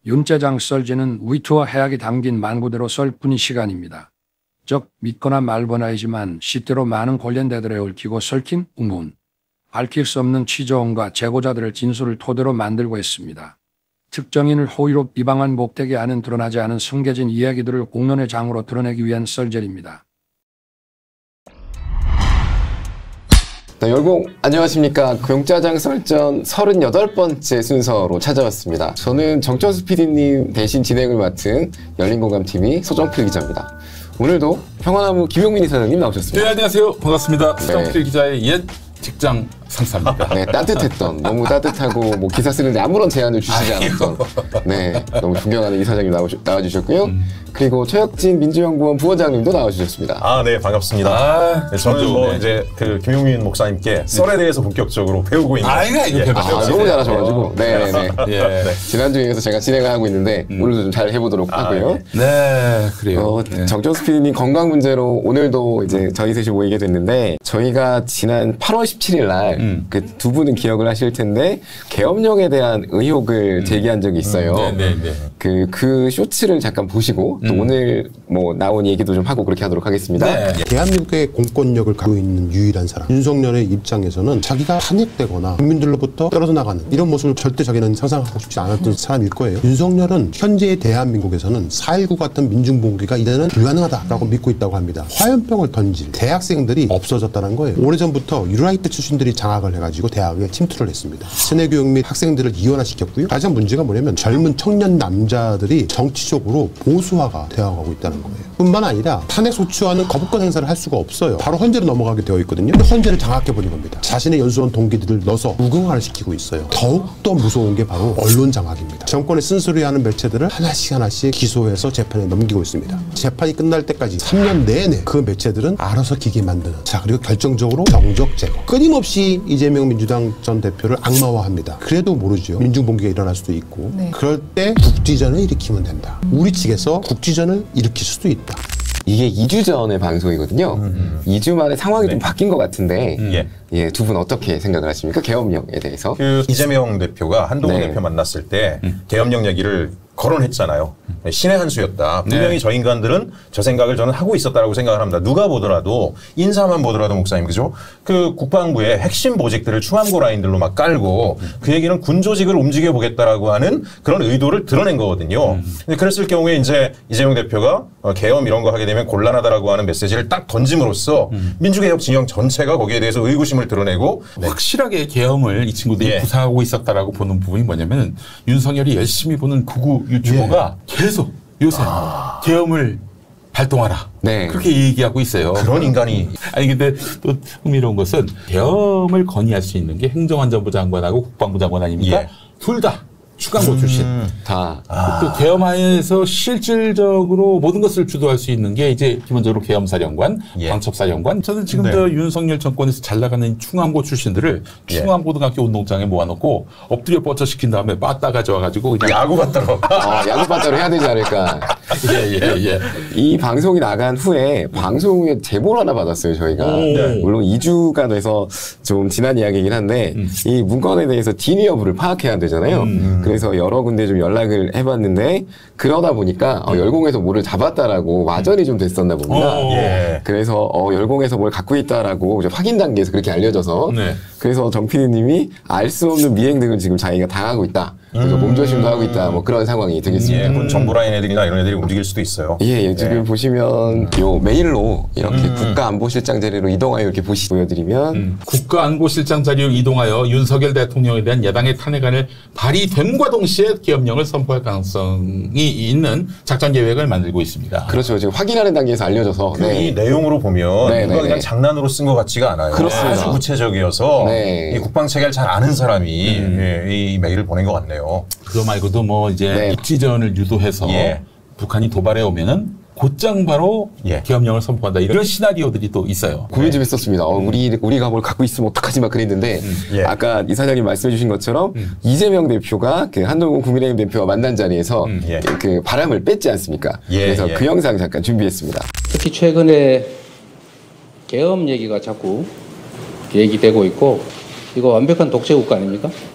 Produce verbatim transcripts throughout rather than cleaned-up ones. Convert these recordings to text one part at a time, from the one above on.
윤재장 썰지는 위트와 해악이 담긴 만구대로 썰뿐인 시간입니다. 즉 믿거나 말거나이지만 시대로 많은 관련대들에 얽히고 설킨 우문, 밝힐 수 없는 취조원과 제보자들의 진술을 토대로 만들고 있습니다. 특정인을 호의로 비방한 목적이 안은 드러나지 않은 숨겨진 이야기들을 공론의 장으로 드러내기 위한 썰전입니다. 네, 열공 안녕하십니까. 구용짜장 썰전 서른여덟 번째 순서로 찾아왔습니다. 저는 정천수 피디님 대신 진행을 맡은 열린공감티비 소정필 기자입니다. 오늘도 평화나무 김용민 이사장님 나오셨습니다. 네, 안녕하세요. 반갑습니다. 소정필 네. 기자의 옛 직장 상사입니다. 네, 따뜻했던, 너무 따뜻하고 뭐 기사 쓰는데 아무런 제안을 주시지 않았던 네, 너무 존경하는 이사장님 나와주셨고요. 음. 그리고 최혁진 민주연구원 부원장님도 나와주셨습니다. 아, 네, 반갑습니다. 아, 네, 저는 뭐 네. 이제 그 김용민 목사님께 썰에 대해서 본격적으로 배우고 있는. 아, 이거 예. 아, 너무 잘하셔가지고. 네, 네. 예. 네. 지난주에서 제가 진행을 하고 있는데 음. 오늘도 좀 잘 해보도록 아, 하고요. 네, 네 그래요. 어, 네. 정천수 피디님 건강 문제로 오늘도 이제 저희 셋이 모이게 됐는데 저희가 지난 팔월 십칠일 날 그 두 음. 분은 기억을 하실 텐데 계엄령에 대한 의혹을 음. 제기한 적이 있어요. 음. 네, 네, 네. 그, 그 쇼츠를 잠깐 보시고 또 음. 오늘 뭐 나온 얘기도 좀 하고 그렇게 하도록 하겠습니다. 네. 대한민국의 공권력을 갖고 있는 유일한 사람 윤석열의 입장에서는 자기가 탄핵되거나 국민들로부터 떨어져 나가는 이런 모습을 절대 자기는 상상하고 싶지 않았던 사람일 거예요. 윤석열은 현재의 대한민국에서는 사 일구 같은 민중봉기가 이제는 불가능하다라고 믿고 있다고 합니다. 화염병을 던질 대학생들이 없어졌다는 거예요. 오래전부터 유라이트 출신들이 장악을 해가지고 대학에 침투를 했습니다. 세뇌교육 및 학생들을 이원화시켰고요. 가장 문제가 뭐냐면 젊은 청년 남자들이 정치적으로 보수화가 되어가고 있다는 거예요. 뿐만 아니라 탄핵 소추하는 거부권 행사를 할 수가 없어요. 바로 헌재로 넘어가게 되어 있거든요. 헌재를 장악해버린 겁니다. 자신의 연수원 동기들을 넣어서 무궁화를 시키고 있어요. 더욱더 무서운 게 바로 언론 장악입니다. 정권의 쓴소리하는 매체들을 하나씩 하나씩 기소해서 재판에 넘기고 있습니다. 재판이 끝날 때까지 삼 년 내내 그 매체들은 알아서 기계 만드는. 자, 그리고 결정적으로 정적 제거. 끊임없이 이재명 민주당 전 대표를 악마화합니다. 그래도 모르죠. 민중봉기가 일어날 수도 있고. 네. 그럴 때 국지전을 일으키면 된다. 우리 측에서 국지전을 일으킬 수도 있다. 이게 이 주 전의 방송이거든요. 음. 이 주 만에 상황이 네. 좀 바뀐 것 같은데 음. 예. 예, 두 분 어떻게 생각을 하십니까? 계엄령에 대해서. 그 이재명 대표가 한동훈 네. 대표 만났을 때 음. 계엄령 얘기를 거론했잖아요. 신의 한 수였다. 분명히 네. 저 인간들은 저 생각을 저는 하고 있었다라고 생각을 합니다. 누가 보더라도 인사만 보더라도 목사님 그죠? 그 국방부의 핵심 보직들을 충암고 라인들로 막 깔고 음. 그 얘기는 군 조직을 움직여 보겠다라고 하는 그런 의도를 드러낸 거거든요. 음. 근데 그랬을 경우에 이제 이재명 대표가 계엄 이런 거 하게 되면 곤란하다라고 하는 메시지를 딱 던짐으로써 음. 민주개혁 진영 전체가 거기에 대해서 의구심을 드러내고 네. 확실하게 계엄을 이 친구들이 예. 구사하고 있었다라고 보는 부분이 뭐냐면 윤석열이 열심히 보는 구구 유튜버가 예. 계속 요새 아. 계엄을 발동하라. 네. 그렇게 얘기하고 있어요. 그런 인간이. 아니 근데 또 흥미로운 것은 계엄을 건의할 수 있는 게 행정안전부 장관하고 국방부 장관 아닙니까? 예. 둘 다 추강고 음. 출신. 다. 아. 또 계엄하에서 실질적으로 모든 것을 주도할 수 있는 게 이제 기본적으로 계엄사령관, 예. 방첩사령관. 저는 지금 네. 저 윤석열 정권에서 잘 나가는 충암고 출신들을 예. 충암고등학교 운동장에 모아놓고 엎드려 뻗쳐시킨 다음에 빠따 가져와가지고 그냥 야구 받다로. 아, 야구 받다로 해야 되지 않을까. 예, 예, 예. 이 방송이 나간 후에 방송 후에 제보를 하나 받았어요, 저희가. 네. 물론 이 주가 돼서 좀 지난 이야기이긴 한데 음. 이 문건에 대해서 진위 여부를 파악해야 되잖아요. 음. 그래서 여러 군데 좀 연락을 해봤는데 그러다 보니까 어, 열공에서 뭐를 잡았다라고 와전이 좀 됐었나 봅니다. 예. 그래서 어, 열공에서 뭘 갖고 있다라고 확인 단계에서 그렇게 알려져서 네. 그래서 정 피디님이 알 수 없는 미행 등을 지금 자기가 당하고 있다. 그래서 음. 몸조심도 하고 있다. 뭐 그런 상황이 되겠습니다. 예, 군 정보라인 애들이나 이런 애들이 움직일 수도 있어요. 예, 예 지금 예. 보시면 요 메일로 이렇게 음. 국가안보실장 자리로 이동하여 이렇게 보시 보여드리면 음. 국가안보실장 자리로 이동하여 윤석열 대통령에 대한 야당의 탄핵안을 발의됨과 동시에 계엄령을 선포할 가능성이 있는 작전 계획을 만들고 있습니다. 그렇죠. 지금 확인하는 단계에서 알려져서 그 네. 이 내용으로 보면 네, 누가 네, 그냥 네. 장난으로 쓴 것 같지가 않아요. 그렇습니다. 아주 구체적이어서 네. 이 국방 체계를 잘 아는 사람이 음. 예, 이 메일을 보낸 것 같네요. 그거 말고도 뭐 이제 네. 입지전을 유도해서 예. 북한이 도발해 오면은 곧장 바로 예. 계엄령을 선포한다. 이런 시나리오들이 또 있어요. 고민 좀 했었습니다. 어, 우리, 우리가 뭘 갖고 있으면 어떡하지 막 그랬는데 음. 예. 아까 이사장님 말씀해 주신 것처럼 음. 이재명 대표가 그 한동훈 국민의힘 대표와 만난 자리에서 음. 예. 그, 그 바람을 뺐지 않습니까? 예. 그래서 예. 그 영상 잠깐 준비했습니다. 특히 최근에 계엄 얘기가 자꾸 얘기되고 있고 이거 완벽한 독재 국가 아닙니까?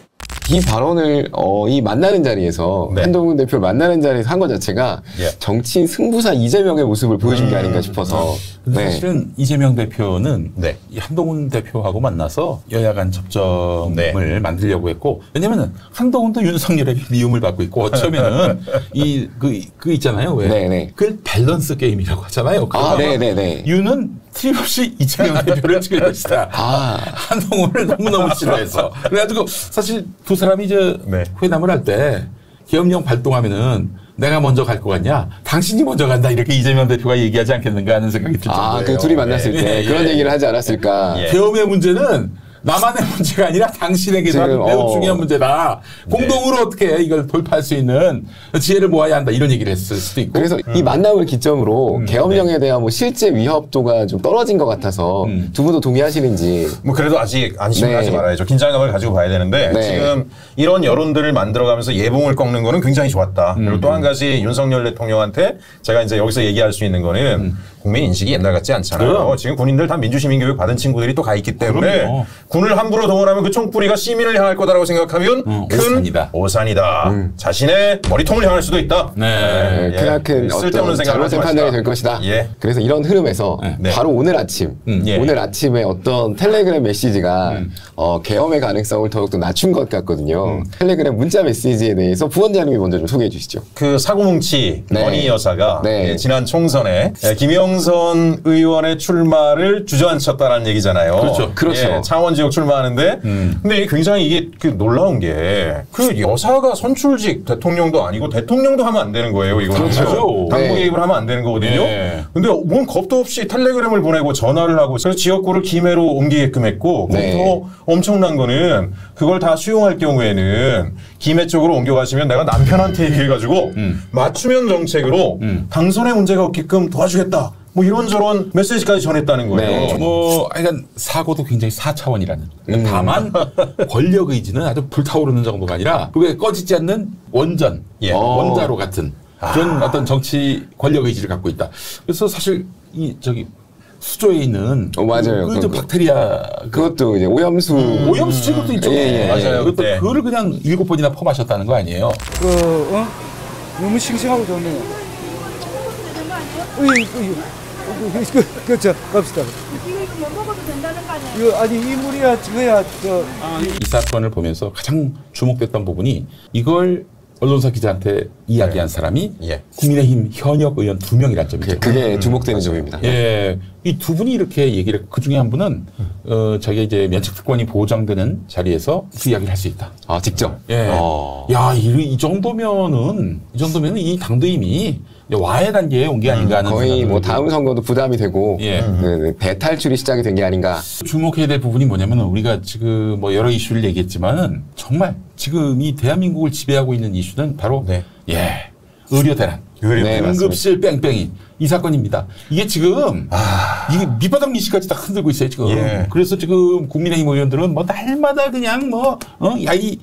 이 발언을 어, 이 만나는 자리에서 네. 한동훈 대표를 만나는 자리에서 한 것 자체가 예. 정치인 승부사 이재명의 모습을 보여준 게 아닌가 싶어서. 근데 네. 사실은 이재명 대표는 네. 이 한동훈 대표하고 만나서 여야 간 접점을 네. 만들려고 했고, 왜냐면은 한동훈도 윤석열에게 미움을 받고 있고, 어쩌면은 이 그 그 있잖아요, 왜? 네네. 그걸 밸런스 게임이라고 하잖아요. 아, 네네네. 윤은 틀림없이 이재명 대표를 찍을 것이다. 아. 한동훈을 너무너무 싫어해서. 그래가지고 사실 두 사람이 저 네. 회담을 할 때 계엄령 발동하면은 내가 먼저 갈 것 같냐? 당신이 먼저 간다. 이렇게 이재명 대표가 얘기하지 않겠는가 하는 생각이 들 정도예요. 아, 그 둘이 만났을 예, 때 예, 그런 예. 얘기를 하지 않았을까. 예. 계엄의 문제는 나만의 문제가 아니라 당신에게도 아주 지금, 매우 어. 중요한 문제다. 공동으로 어떻게 이걸 돌파할 수 있는 지혜를 모아야 한다. 이런 얘기를 했을 수도 있고. 그래서 이 만남을 기점으로 음, 계엄령에 대한 뭐 실제 위협도가 좀 떨어진 것 같아서 음. 두 분도 동의하시는지. 뭐 그래도 아직 안심을 네. 하지 말아야죠. 긴장감을 가지고 봐야 되는데 네. 지금 이런 여론들을 만들어가면서 예봉을 꺾는 거는 굉장히 좋았다. 그리고 또 한 가지 윤석열 대통령한테 제가 이제 여기서 얘기할 수 있는 거는 음. 국민 인식이 옛날 같지 않잖아요. 그래요. 지금 군인들 다 민주시민교육 받은 친구들이 또 가 있기 때문에 그럼요. 군을 함부로 동원하면 그 총뿌리가 시민을 향할 거다라고 생각하면 어, 큰 오산이다. 오산이다. 음. 자신의 머리통을 향할 수도 있다. 네. 예. 크나큰 쓸데없는 어떤 생각을 잘못된 하지 판단이 마시다. 될 것이다. 예. 그래서 이런 흐름에서 네. 바로 오늘 아침, 음. 예. 오늘 아침에 어떤 텔레그램 메시지가 음. 어, 계엄의 가능성을 더욱더 낮춘 것 같거든요. 음. 텔레그램 문자 메시지에 대해서 부원장님이 먼저 좀 소개해 주시죠. 그 사고뭉치 네. 건희 여사가 네. 예, 지난 총선에 예, 김영선 의원의 출마를 주저앉혔다는 얘기잖아요. 그렇죠. 그렇죠. 예, 창원 지역 출마하는데 음. 근데 이게 굉장히 이게 그 놀라운 게 그 여사가 선출직 대통령도 아니고 대통령도 하면 안 되는 거예요. 이거는 그렇죠. 당부 네. 개입을 하면 안 되는 거거든요. 네. 근데 뭔 겁도 없이 텔레그램을 보내고 전화를 하고 그래서 지역구를 김해로 옮기게끔 했고 네. 더 엄청난 거는 그걸 다 수용할 경우에는 김해 쪽으로 옮겨가시면 내가 남편한테 얘기해가지고 음. 맞춤형 정책으로 음. 당선에 문제가 없게끔 도와주겠다. 뭐 이런저런 메시지까지 전했다는 거예요. 네. 뭐, 하여간 사고도 굉장히 사 차원이라는. 다만 권력 의지는 아주 불타오르는 정도가 아니라 그게 꺼지지 않는 원전, 예. 원자로 같은 그런 어떤 정치 권력 의지를 갖고 있다. 그래서 사실 이 저기 수조에 있는 어, 맞아요. 그, 그 그거. 박테리아 그 그것도 이제 오염수. 오염수 제거도 있죠. 예, 예. 맞아요. 그것도 네. 그거를 그냥 일곱 번이나 퍼마셨다는 거 아니에요? 그, 어? 너무 싱싱하고 좋네요. 으이, 으이, 그, 그, 그, 저, 갑시다. 이거 이거 못 먹어도 된다는 거 아니야? 이거, 아니, 이 물이야, 저거야, 저. 이 사건을 보면서 가장 주목됐던 부분이 이걸 언론사 기자한테 이야기한 사람이 예. 국민의힘 현역 의원 두 명이란 점이죠. 그게 주목되는 점입니다. 예, 이 두 분이 이렇게 얘기를 그 중에 한 분은 어 자기가 이제 면책 특권이 보장되는 자리에서 그 이야기를 할 수 있다. 아, 직접. 예, 어. 야, 이, 이 정도면은 이 정도면은 이 당도 이미 와해 단계에 온 게 아닌가 하는 거의 생각을 뭐 해보고. 다음 선거도 부담이 되고 예. 네, 네, 대탈출이 시작이 된 게 아닌가. 주목해야 될 부분이 뭐냐면은 우리가 지금 뭐 여러 이슈를 얘기했지만은 정말 지금 이 대한민국을 지배하고 있는 이슈는 바로 네. 예 의료 대란, 의료 네, 대란. 응급실 뺑뺑이 이 사건입니다. 이게 지금 이게 밑바닥 미시까지 다 흔들고 있어요 지금. 예. 그래서 지금 국민의힘 의원들은 뭐 날마다 그냥 뭐 어 야 이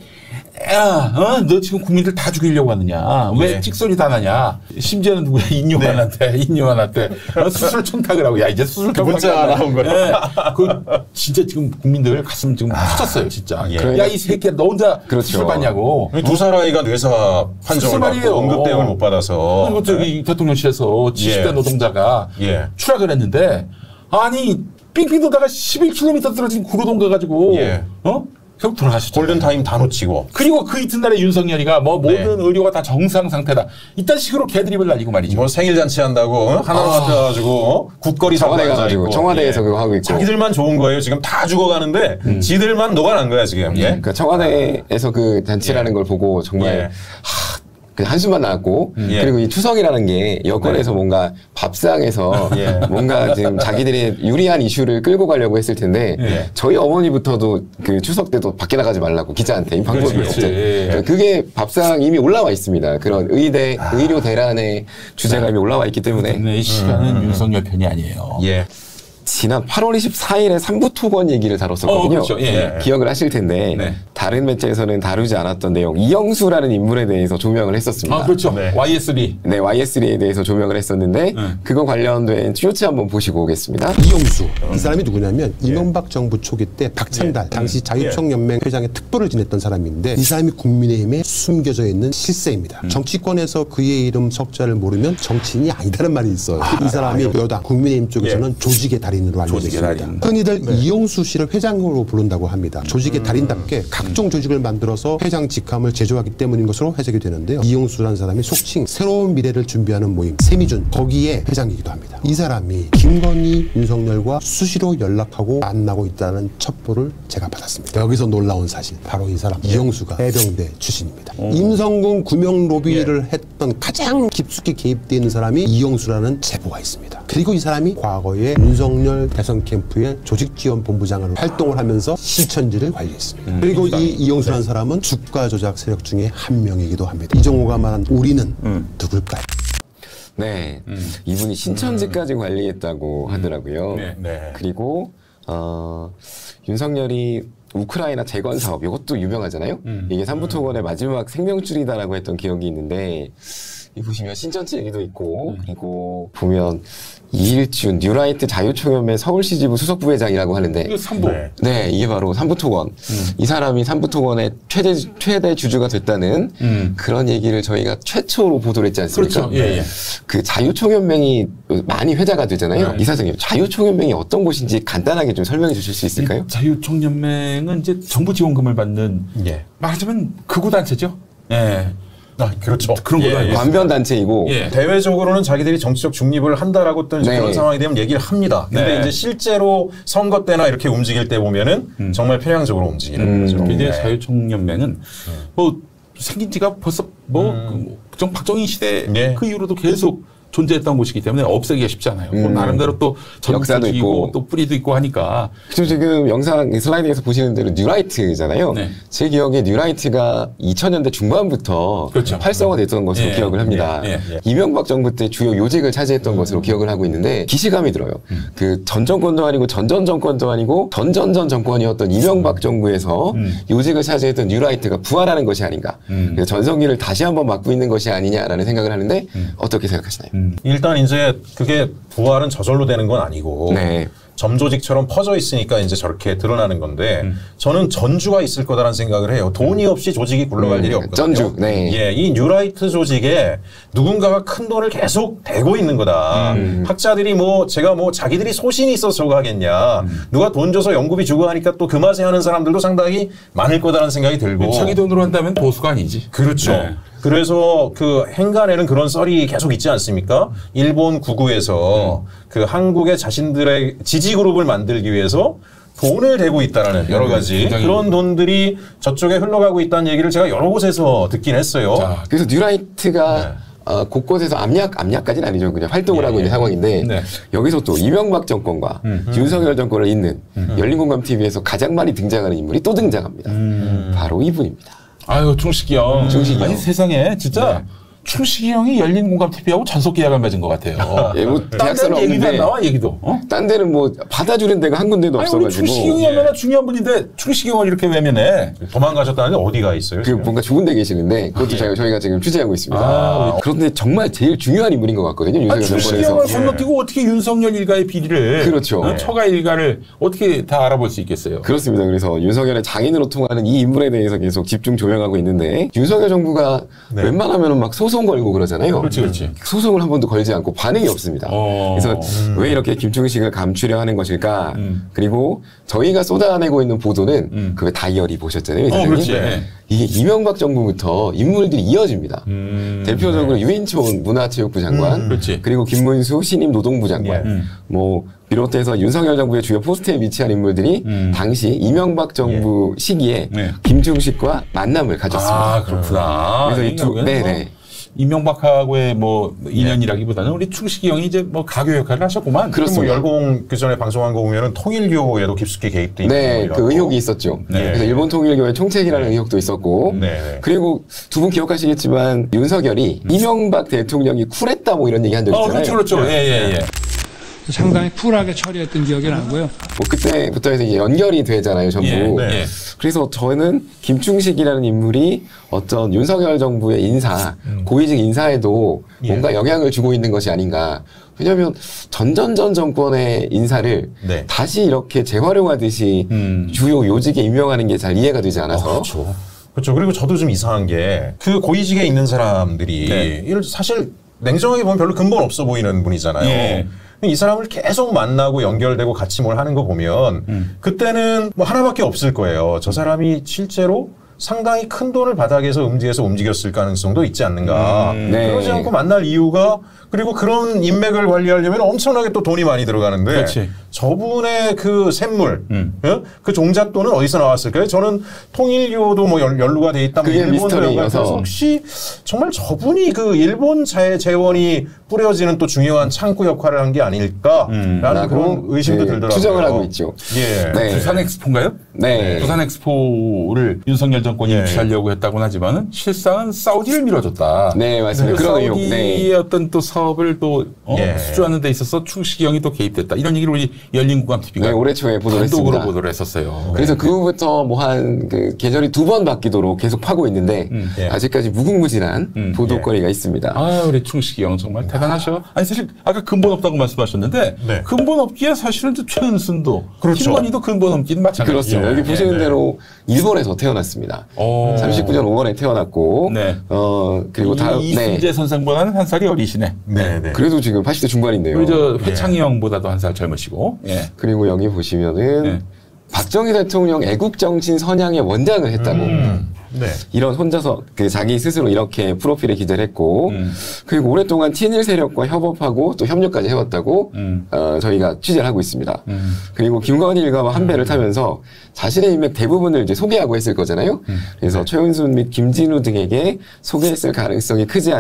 야, 어, 너 지금 국민들 다 죽이려고 하느냐? 왜 예. 찍소리 다 나냐? 심지어는 누구야? 인요한한테, 인요한한테 어, 수술 청탁을 하고, 야, 이제 수술 청탁. 문자 나온 거야. 예. 그, 진짜 지금 국민들 가슴 지금 터졌어요, 진짜. 예. 야, 이 새끼야, 너 혼자 그렇죠. 수술 받냐고. 두 살아이가 뇌사 판정을 수술 말이에요. 받고 응급 대응을 못 받아서 그리고 저기 대통령실에서 칠십 대 예. 노동자가 예. 추락을 했는데, 아니, 삥삥 도다가 십일 킬로미터 떨어진 구로동 가가지고, 예. 어? 결국 돌아가셨죠. 골든타임 다 놓치고 그리고 그 이튿날에 윤석열이가 뭐 네. 모든 의료가 다 정상 상태다. 이딴 식으로 개드립을 날리고 말이죠. 뭐 생일 잔치 한다고 어? 하나로 맡아가지고 어? 국거리 사고 청와대 앉아 가가지고 있고. 청와대에서 예. 그거 하고 있고. 자기들만 좋은 거예요. 지금 다 죽어가는데 지들만 녹아난 거야 지금. 예. 그러니까 청와대에서 그 잔치라는 걸 보고 정말 예. 하, 그 한숨만 나왔고 예. 그리고 이 추석이라는 게 여권에서 뭔가 밥상에서 예. 뭔가 지금 자기들의 유리한 이슈를 끌고 가려고 했을 텐데 예. 저희 어머니부터도 그 추석 때도 밖에 나가지 말라고 기자한테 이 방법이 그렇지, 없죠. 그렇지. 그러니까 그게 밥상 이미 올라와 있습니다. 그런 의대 의료 대란의 주제가 이미 올라와 있기 때문에 네, 이 시간은 윤석열 편이 아니에요. 예. 지난 팔월 이십사일에 삼부토건 얘기를 다뤘었거든요. 어, 그렇죠. 예. 기억을 하실 텐데 네. 다른 매체에서는 다루지 않았던 내용 이영수라는 인물에 대해서 조명을 했었습니다. 아 그렇죠. 네. 와이에스리. 네, 와이에스리에 대해서 조명을 했었는데 네. 그거 관련된 쇼츠 한번 보시고 오겠습니다. 이영수 이 사람이 누구냐면 예. 이명박 정부 초기 때 박찬달 예. 당시 자유총연맹 회장의 특보를 지냈던 사람인데 이 사람이 국민의힘에 숨겨져 있는 실세입니다. 음. 정치권에서 그의 이름 석자를 모르면 정치인이 아니다는 말이 있어요. 아, 이 사람이 아, 여당 국민의힘 쪽에서는 예. 조직의 달인으로 알려져 있습니다. 흔히들 네. 이영수 씨를 회장으로 부른다고 합니다. 조직의 음. 달인답게 각종 음. 조직을 만들어서 회장 직함을 제조하기 때문인 것으로 해석이 되는데요. 이영수라는 사람이 속칭 새로운 미래를 준비하는 모임 세미준 거기에 회장이기도 합니다. 이 사람이 김건희, 윤석열과 수시로 연락하고 만나고 있다는 첩보를 제가 받았습니다. 여기서 놀라운 사실 바로 이 사람 예. 이영수가 해병대 출신입니다. 오. 임성군 구명 로비를 예. 했던 가장 깊숙이 개입되어 있는 사람이 이영수라는 제보가 있습니다. 그리고 이 사람이 과거에 윤석열 대선 캠프의 조직지원본부장으로 활동을 하면서 실천지를 관리했습니다. 음. 그리고 이 이영수라는 네. 사람은 주가 조작 세력 중에 한 명이기도 합니다. 이종호가 말한 우리는 음. 누굴까요? 네, 음. 이분이 신천지까지 음. 관리했다고 음. 하더라고요. 네. 네. 그리고 어, 윤석열이 우크라이나 재건 사업 이것도 유명하잖아요. 음. 이게 삼부토건의 마지막 생명줄이다라고 했던 기억이 있는데 이 보시면 신천지 얘기도 있고 음. 그리고 보면 이일준 뉴라이트 자유총연맹 서울시 지부 수석 부회장이라고 하는데 이게 삼부. 네. 네, 이게 바로 삼부토건. 음. 이 사람이 삼부토건의 최대 최대 주주가 됐다는 음. 그런 얘기를 저희가 최초로 보도를 했지 않습니까? 그렇죠. 예, 예. 그 자유총연맹이 많이 회자가 되잖아요. 네. 이사장님, 자유총연맹이 어떤 곳인지 간단하게 좀 설명해 주실 수 있을까요? 자유총연맹은 이제 정부 지원금을 받는 예. 말하자면 극우 단체죠. 예. 아, 그렇죠. 그런 거다. 예, 관변 단체이고 예. 대외적으로는 자기들이 정치적 중립을 한다라고 어떤 네. 그런 상황이 되면 얘기를 합니다. 근데 네. 이제 실제로 선거 때나 이렇게 움직일 때 보면은 음. 정말 편향적으로 움직이는 음. 거죠. 근데 네. 자유총연맹은 음. 뭐 생긴 지가 벌써 뭐 음. 그 박정희 시대 네. 그 이후로도 계속 존재했던 곳이기 때문에 없애기가 쉽지 않아요. 음. 나름대로 또 역사도 있고 또 뿌리도 있고 하니까. 지금 영상 슬라이드에서 보시는 대로 뉴라이트잖아요. 네. 제 기억에 뉴라이트가 이천 년대 중반부터 그렇죠. 활성화됐던 것으로 예. 기억을 합니다. 예. 예. 예. 이명박 정부 때 주요 요직을 차지했던 음. 것으로 기억을 하고 있는데 기시감이 들어요. 음. 그 전 정권도 아니고 전전 정권도 아니고 전전전 정권이었던 이명박 정부에서 음. 요직을 차지했던 뉴라이트가 부활하는 것이 아닌가. 음. 그래서 전성기를 다시 한번 맞고 있는 것이 아니냐라는 생각을 하는데 음. 어떻게 생각하시나요? 음. 일단 이제 그게 부활은 저절로 되는 건 아니고 네. 점조직처럼 퍼져 있으니까 이제 저렇게 드러나는 건데 음. 저는 전주가 있을 거다라는 생각을 해요. 돈이 없이 조직이 굴러갈 음. 일이 없거든요. 전주. 네. 예, 이 뉴라이트 조직에 누군가가 큰 돈을 계속 대고 있는 거다. 음. 학자들이 뭐 제가 뭐 자기들이 소신이 있어서 저거 하겠냐. 음. 누가 돈 줘서 연구비 주고 하니까 또 그 맛에 하는 사람들도 상당히 많을 거다라는 생각이 들고. 자기 돈으로 한다면 보수가 아니지. 그렇죠. 네. 그래서 그 행간에는 그런 썰이 계속 있지 않습니까? 일본 구구에서 음. 그 한국의 자신들의 지지 그룹을 만들기 위해서 돈을 대고 있다라는 여러 가지 그런 돈들이 저쪽에 흘러가고 있다는 얘기를 제가 여러 곳에서 듣긴 했어요. 자, 그래서 뉴라이트가 네. 어, 곳곳에서 압력, 압력까지는 아니죠. 그냥 활동을 예, 하고 있는 예. 상황인데 네. 여기서 또 이명박 정권과 음, 음. 윤석열 정권을 잇는 음. 열린공감티비에서 가장 많이 등장하는 인물이 또 등장합니다. 음. 바로 이분입니다. 아유, 충식이 형. 충식이 형. 아니, 세상에 진짜 네. 충식이 형이 열린공감티비하고 전속 계약을 맺은 것 같아요. 예, 뭐 딴 데는 얘기도 안 나와, 얘기도. 어? 딴 데는 뭐 받아주는 데가 한 군데도 아니, 없어가지고. 우리 충식이 형이 얼마나 중요한 분인데 충식이 형을 이렇게 외면해. 도망가셨다는데 어디가 있어요? 그 뭔가 좋은 데 계시는데 그것도 아, 저희가, 저희가 지금 취재하고 있습니다. 아, 그런데 정말 제일 중요한 인물인 것 같거든요. 윤석열 충식이 형을 건너뛰고 예. 어떻게 윤석열 일가의 비리를 그렇죠. 어? 처가 일가를 어떻게 다 알아볼 수 있겠어요? 그렇습니다. 그래서 윤석열의 장인으로 통하는 이 인물에 대해서 계속 집중 조명하고 있는데 윤석열 정부가 네. 웬만하면 막 소송 걸고 그러잖아요. 그렇지, 그렇지. 소송을 한 번도 걸지 않고 반응이 없습니다. 어, 그래서 음. 왜 이렇게 김충식을 감추려 하는 것일까? 음. 그리고 저희가 쏟아내고 있는 보도는 음. 그 다이어리 보셨잖아요. 어, 그렇지. 네. 이게 이명박 정부부터 인물들이 이어집니다. 음. 대표적으로 네. 유인촌 문화체육부 장관, 음. 그리고 김문수 신임 노동부 장관, 음. 뭐 비롯해서 윤석열 정부의 주요 포스트에 위치한 인물들이 음. 당시 이명박 정부 예. 시기에 네. 김충식과 만남을 가졌습니다. 아, 그렇구나. 그래서 이 두, 네네. 이명박하고의 뭐 인연이라기보다는 우리 충식이 형이 이제 뭐 가교 역할을 하셨구만. 그렇습니다. 뭐 열공 그 전에 방송한 거 보면은 통일교에도 깊숙이 개입돼 있는 네, 그 의혹이 있었죠. 네. 그래서 일본 통일교의 총책이라는 네. 의혹도 있었고, 네. 그리고 두 분 기억하시겠지만 윤석열이 음. 이명박 대통령이 쿨했다 뭐 이런 얘기 한 적 있잖아요. 어, 그렇죠, 그렇죠. 예, 예, 예. 상당히 쿨하게 처리했던 기억이 나고요. 뭐 그때부터 해서 이제 연결이 되잖아요, 전부. 예, 네. 그래서 저는 김충식이라는 인물이 어떤 윤석열 정부의 인사, 음. 고위직 인사에도 예. 뭔가 영향을 주고 있는 것이 아닌가. 왜냐하면 전전전 정권의 인사를 네. 다시 이렇게 재활용하듯이 음. 주요 요직에 임명하는 게 잘 이해가 되지 않아서. 아, 그렇죠. 그렇죠. 그리고 저도 좀 이상한 게 그 고위직에 있는 사람들이 네. 이를 사실 냉정하게 보면 별로 근본 없어 보이는 분이잖아요. 예. 이 사람을 계속 만나고 연결되고 같이 뭘 하는 거 보면 음. 그때는 뭐 하나밖에 없을 거예요. 저 사람이 실제로 상당히 큰 돈을 바닥에서 음지에서 움직였을 가능성도 있지 않는가. 음. 네. 그러지 않고 만날 이유가 그리고 그런 인맥을 관리하려면 엄청나게 또 돈이 많이 들어가는데 그렇지. 저분의 그 샘물, 음. 예? 그 종잣돈은 어디서 나왔을까요? 저는 통일교도 뭐 연루가 돼 있다. 뭐 그게 미스터리여서 혹시 정말 저분이 그 일본 재, 재원이 뿌려지는 또 중요한 창구 역할을 한 게 아닐까라는 음. 그런 의심도 네. 들더라고요. 추정을 하고 있죠. 예. 네. 부산 엑스포인가요? 네. 부산 엑스포를 윤석열 정권이 네. 유치하려고 했다고는 하지만은 실상은 사우디를 밀어줬다. 네, 맞습니다. 그런 사우디의 네. 어떤 또 사업을 또 어, 예. 수주하는 데 있어서 충식이 형이 또 개입됐다. 이런 얘기를 우리 열린국감티비가 네, 올해 초에 보도를 단독으로 했습니다. 보도를 했었어요. 그래서 그 후부터 뭐 한 그 계절이 두 번 바뀌도록 계속 파고 있는데 음. 예. 아직까지 무궁무진한 음. 보도거리가 예. 있습니다. 아, 우리 충식이 형 정말 대단하셔. 아니 사실 아까 근본 없다고 말씀하셨는데 네. 근본 없기에 사실은 최은순도 그렇죠. 김건희도 근본 없기는 마찬가지죠. 그렇죠. 여기 보시는 네. 대로 일본에서 태어났습니다. 오. 삼십구 년 오월에 태어났고 네. 어 그리고 다음 이순재 네. 선생보다는 한 살이 어리시네. 네. 네. 그래도 지금 팔십 대 중반인데요. 우리 저 회창희 네. 형보다도 한 살 젊으시고. 예. 그리고 여기 보시면은 네. 박정희 대통령 애국정신 선양의 원장을 했다고. 음. 네. 이런 혼자서 그 자기 스스로 이렇게 프로필에 기재를 했고 음. 그리고 오랫동안 친일 세력과 협업하고 또 협력까지 해왔다고 음. 어, 저희가 취재를 하고 있습니다. 음. 그리고 김건희 일가와 한 배를 타면서 자신의 인맥 대부분을 이제 소개하고 했을 거잖아요. 음. 그래서 네. 최은순 및 김진우 등에게 소개했을 가능성이 크지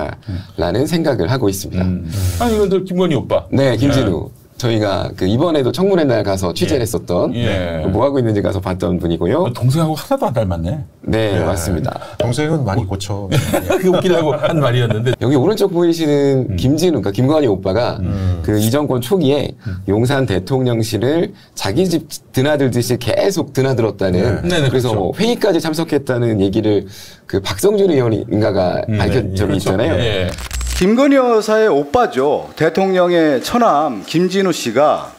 않을까라는 생각을 하고 있습니다. 음. 아니 이건 저 김건희 오빠. 네, 김진우. 네. 저희가 그 이번에도 청문회 날 가서 취재를 예. 했었던 예. 뭐 하고 있는지 가서 봤던 분이고요. 동생하고 하나도 안 닮았네. 네, 예. 맞습니다. 동생은 많이 고쳐. 그 웃기려고 한 말이었는데. 여기 오른쪽 보이시는 음. 김진우, 그러니까 김건희 오빠가 음. 그 이 정권 초기에 음. 용산 대통령실을 자기 집 드나들듯이 계속 드나들었다는. 네. 네네, 그래서 그렇죠. 뭐 회의까지 참석했다는 얘기를 그 박성준 의원인가가 음. 밝힌 네. 적이 그렇죠. 있잖아요. 네. 김건희 여사의 오빠죠. 대통령의 처남 김진우 씨가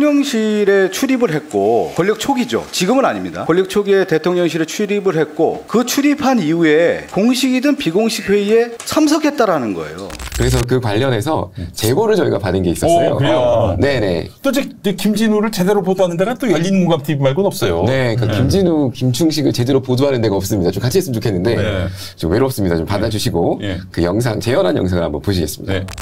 대통령실에 출입을 했고 권력 초기죠. 지금은 아닙니다. 권력 초기에 대통령실에 출입을 했고 그 출입한 이후에 공식이든 비공식 회의에 참석했다라는 거예요. 그래서 그 관련해서 제보를 저희가 받은 게 있었어요. 오, 그래요? 아, 네네. 또 저, 김진우를 제대로 보도하는 데가 또 열린국감티비 말고는 없어요. 네, 그러니까 네. 김진우, 김충식을 제대로 보도하는 데가 없습니다. 좀 같이 했으면 좋겠는데 네. 좀 외롭습니다. 좀 받아주시고 네. 그 영상, 재현한 영상을 한번 보시겠습니다. 네.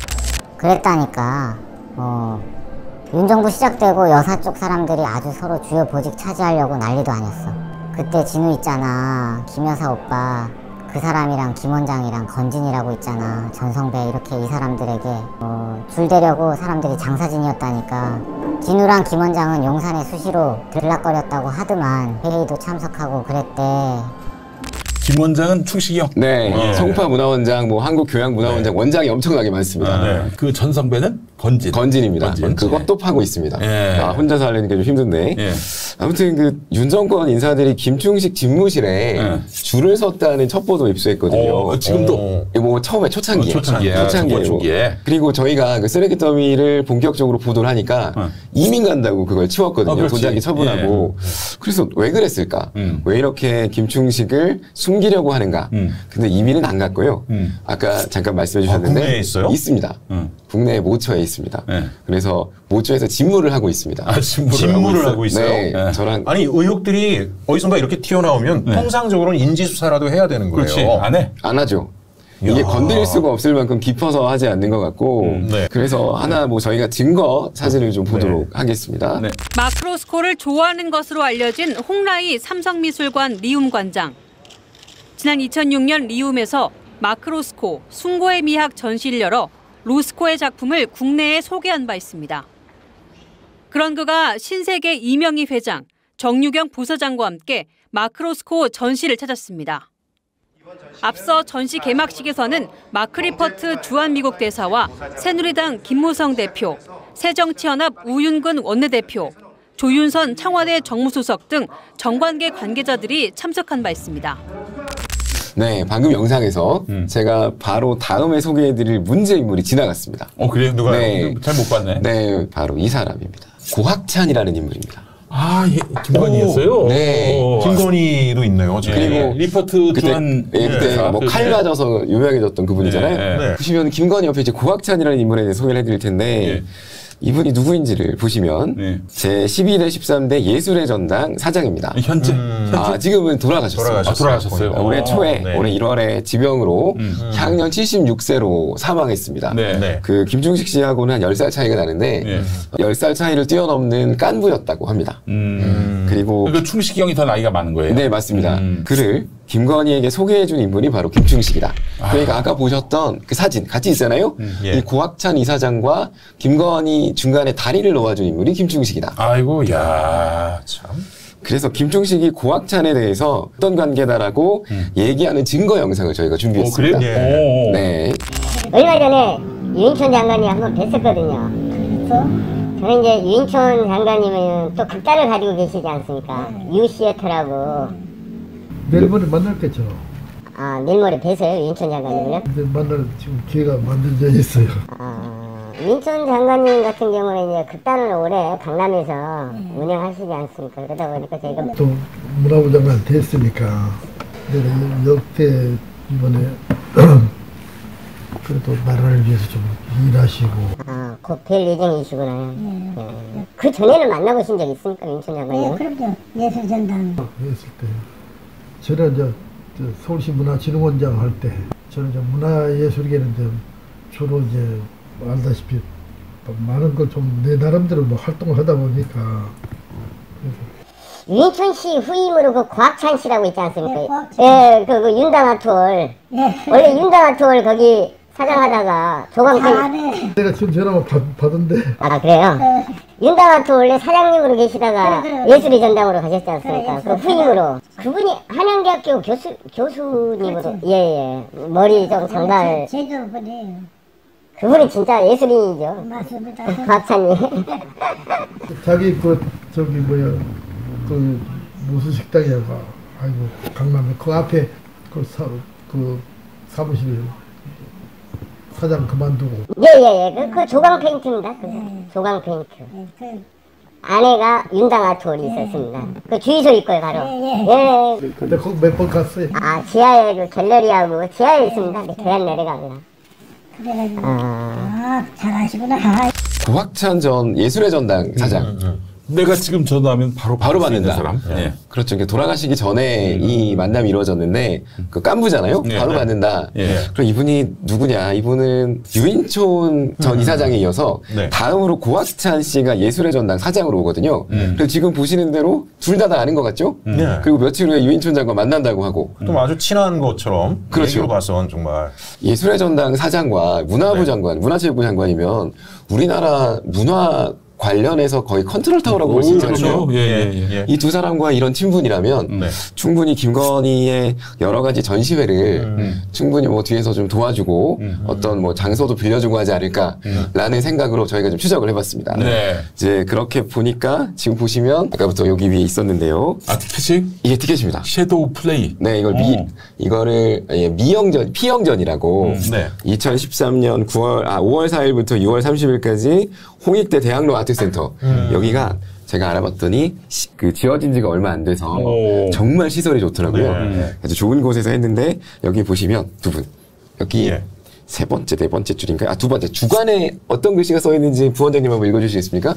그랬다니까 어, 윤정부 시작되고 여사 쪽 사람들이 아주 서로 주요 보직 차지하려고 난리도 아니었어. 그때 진우 있잖아, 김 여사 오빠. 그 사람이랑 김 원장이랑 건진이라고 있잖아. 전성배 이렇게 이 사람들에게 어, 줄 대려고 사람들이 장사진이었다니까. 진우랑 김 원장은 용산에 수시로 들락거렸다고 하더만 회의도 참석하고 그랬대. 김 원장은 충식이 형. 네. 어. 송파 문화원장, 뭐 한국교양문화원장 네. 원장이 엄청나게 많습니다. 아, 네. 그 전성배는 건진. 건진입니다. 건진. 그것도 파고 있습니다. 네. 아, 혼자서 하려는 게 좀 힘든데. 네. 아무튼 그 윤 정권 인사들이 김충식 집무실에 네. 줄을 섰다는 첩보도 입수했거든요. 어, 지금도. 어, 뭐 처음에 초창기에. 어, 초창기에. 초창기에. 그리고 저희가 그 쓰레기 더미를 본격적으로 보도를 하니까 어. 이민 간다고 그걸 치웠거든요. 어, 도자기 처분하고. 예. 그래서 왜 그랬을까? 음. 왜 이렇게 김충식을 숨기려고 하는가? 음. 근데 이민은 안 갔고요. 음. 아까 잠깐 말씀해 주셨는데. 아, 국내에 있어요? 있습니다. 음. 국내 모처에 있습니다. 네. 그래서 모처에서 직무를 하고 있습니다. 아, 직무를, 직무를 하고, 하고 있어요? 네. 네. 저랑 아니 의혹들이 어디선가 이렇게 튀어나오면 네. 통상적으로는 인지수사라도 해야 되는 거예요. 그렇지. 안 해? 안 하죠. 이게 건드릴 수가 없을 만큼 깊어서 하지 않는 것 같고 음, 네. 그래서 하나 뭐 저희가 증거 사진을 좀 보도록 네. 하겠습니다. 네. 마크로스코를 좋아하는 것으로 알려진 홍라이 삼성미술관 리움 관장. 지난 이천육 년 리움에서 마크로스코 숭고의 미학 전시를 열어 로스코의 작품을 국내에 소개한 바 있습니다. 그런 그가 신세계 이명희 회장, 정유경 부서장과 함께 마크로스코 전시를 찾았습니다. 앞서 전시 개막식에서는 마크 리퍼트 주한미국 대사와 새누리당 김무성 대표, 새정치연합 우윤근 원내대표, 조윤선 청와대 정무수석 등 정관계 관계자들이 참석한 바 있습니다. 네, 방금 영상에서 음. 제가 바로 다음에 소개해드릴 문제 인물이 지나갔습니다. 어, 그래요? 누가요? 네. 잘 못 봤네. 네, 바로 이 사람입니다. 고학찬이라는 인물입니다. 아, 예, 김건희였어요? 네. 오, 김건희도 있네요. 예, 그리고 리포트 그때, 주한 예, 그때 예, 뭐 칼 맞아서 유명해졌던 그분이잖아요. 네, 네. 보시면 김건희 옆에 이제 고학찬이라는 인물에 대해 소개를 해드릴 텐데 예. 이분이 누구인지를 보시면 네. 제십이 대 십삼 대 예술의 전당 사장입니다. 현재? 음. 아, 지금은 돌아가셨어요. 돌아가셨어요. 아, 돌아가셨어요. 아, 올해 어, 초에 네. 올해 일월에 지병으로 음. 향년 칠십육 세로 사망했습니다. 네. 네. 그 김중식 씨하고는 한 열 살 차이가 나는데 네. 열 살 차이를 뛰어넘는 깐부였다고 합니다. 음. 그리고 그러니까 충식이 형이 더 나이가 많은 거예요? 네, 맞습니다. 음. 그를 김건희에게 소개해준 인물이 바로 김충식이다. 그러니까 아까 보셨던 그 사진 같이 있잖아요. 예. 이 고학찬 이사장과 김건희 중간에 다리를 놓아준 인물이 김충식이다. 아이고, 야 참. 그래서 김충식이 고학찬에 대해서 어떤 관계다라고 음. 얘기하는 증거 영상을 저희가 어, 준비했습니다. 그래요? 예. 오. 네. 얼마 전에 유인촌 장관이 한번 뵀었거든요. 그래서 저는 이제 유인촌 장관님은 또 극단을 가지고 계시지 않습니까? 유시애터라고. 내일 모레 만날겠죠. 아, 내일 모레 뵈서요, 유인촌 장관님을요? 근데 만날 지금 기회가 만들어져 있어요. 아, 유인촌 장관님 같은 경우는 이제 극단을 올해 강남에서 운영하시지 않습니까? 그러다 보니까 저희가 또 문화부 장관 됐으니까 내가 역대 이번에 그래도 나라를 위해서 좀 일하시고. 아, 곧 뵐 예정이시구나. 네. 그 전에는 만나보신 적 있습니까, 유인촌 장관님? 네, 그럼요. 예술전당. 했을 때 저는 저, 저 서울시 문화진흥원장 할 때 저는 저 문화예술계는 좀 주로 이제 알다시피 많은 걸 좀 내 나름대로 뭐 활동을 하다 보니까. 유인촌 씨 후임으로 그 고학찬 씨라고 있지 않습니까? 네, 고학찬. 예, 그, 그 윤당아톨. 네. 원래 윤당아톨 거기 사장하다가 조광 잘하네. 내가 지금 전화 받, 받은데. 아, 그래요? 네. 윤당아톨 원래 사장님으로 계시다가 그래, 그래. 예술의 전당으로 가셨지 않습니까? 그래, 그 후임으로. 그분이 한양대학교 교수, 교수님으로. 그렇지. 예, 예. 머리 좀 장발. 제주 분이에요. 그분이 진짜 예술인이죠. 맞습니다. 고학찬이. 자기 그 저기 뭐야 그 무슨 식당이야? 아이고 강남에 그 앞에 그 사 그 사무실 사장 그만두고. 예예예. 그, 그 조광 페인트입니다. 그 네. 조광 페인트. 네, 그, 아내가 윤당아톨이 있었습니다. 그 주유소 있고요, 바로. 예, 예. 근데 거기 몇 번 갔어요. 아, 지하에 그 갤러리하고 지하에 있습니다. 그 계단 내려가면. 그래가지고. 아. 아, 잘하시구나. 아, 고학찬 전 예술의 전당 사장. 내가 지금 전화하면 바로 바로 받을 수 있는 받는다. 사람. 예. 그렇죠. 그러니까 돌아가시기 전에 이 만남이 이루어졌는데 그 깐부잖아요. 예. 바로 받는다. 예. 그럼 이분이 누구냐? 이분은 유인촌 전 이사장에 이어서 네. 다음으로 고학찬 씨가 예술의 전당 사장으로 오거든요. 그리고 지금 보시는 대로 둘 다 다 아는 것 같죠? 네. 그리고 며칠 후에 유인촌 장관 만난다고 하고. 또 아주 친한 것처럼 그렇죠. 얘기로 봐선 정말 예술의 전당 사장과 문화부 네. 장관, 문화체육부 장관이면 우리나라 문화 관련해서 거의 컨트롤 타워라고 볼 수 있잖아요. 그렇죠. 예, 예, 예. 이 두 사람과 이런 친분이라면 네. 충분히 김건희의 여러 가지 전시회를 음. 충분히 뭐 뒤에서 좀 도와주고 음. 어떤 뭐 장소도 빌려주고 하지 않을까라는 생각으로 저희가 좀 추적을 해봤습니다. 네. 이제 그렇게 보니까 지금 보시면 아까부터 여기 위에 있었는데요. 아, 티켓이? 이게 티켓입니다. 섀도우 플레이. 네, 이걸 미, 어. 이거를 예, 미영전, 피영전이라고 음, 네. 이천십삼 년 구월, 아, 오월 사일부터 유월 삼십일까지 홍익대 대학로 아트센터 음. 여기가 제가 알아봤더니 시, 그 지어진 지가 얼마 안 돼서 오. 정말 시설이 좋더라고요. 네. 아주 좋은 곳에서 했는데 여기 보시면 두 분 여기 예. 세 번째, 네 번째 줄인가요? 아, 두 번째 주간에 어떤 글씨가 써 있는지 부원장님 한번 읽어주시겠습니까?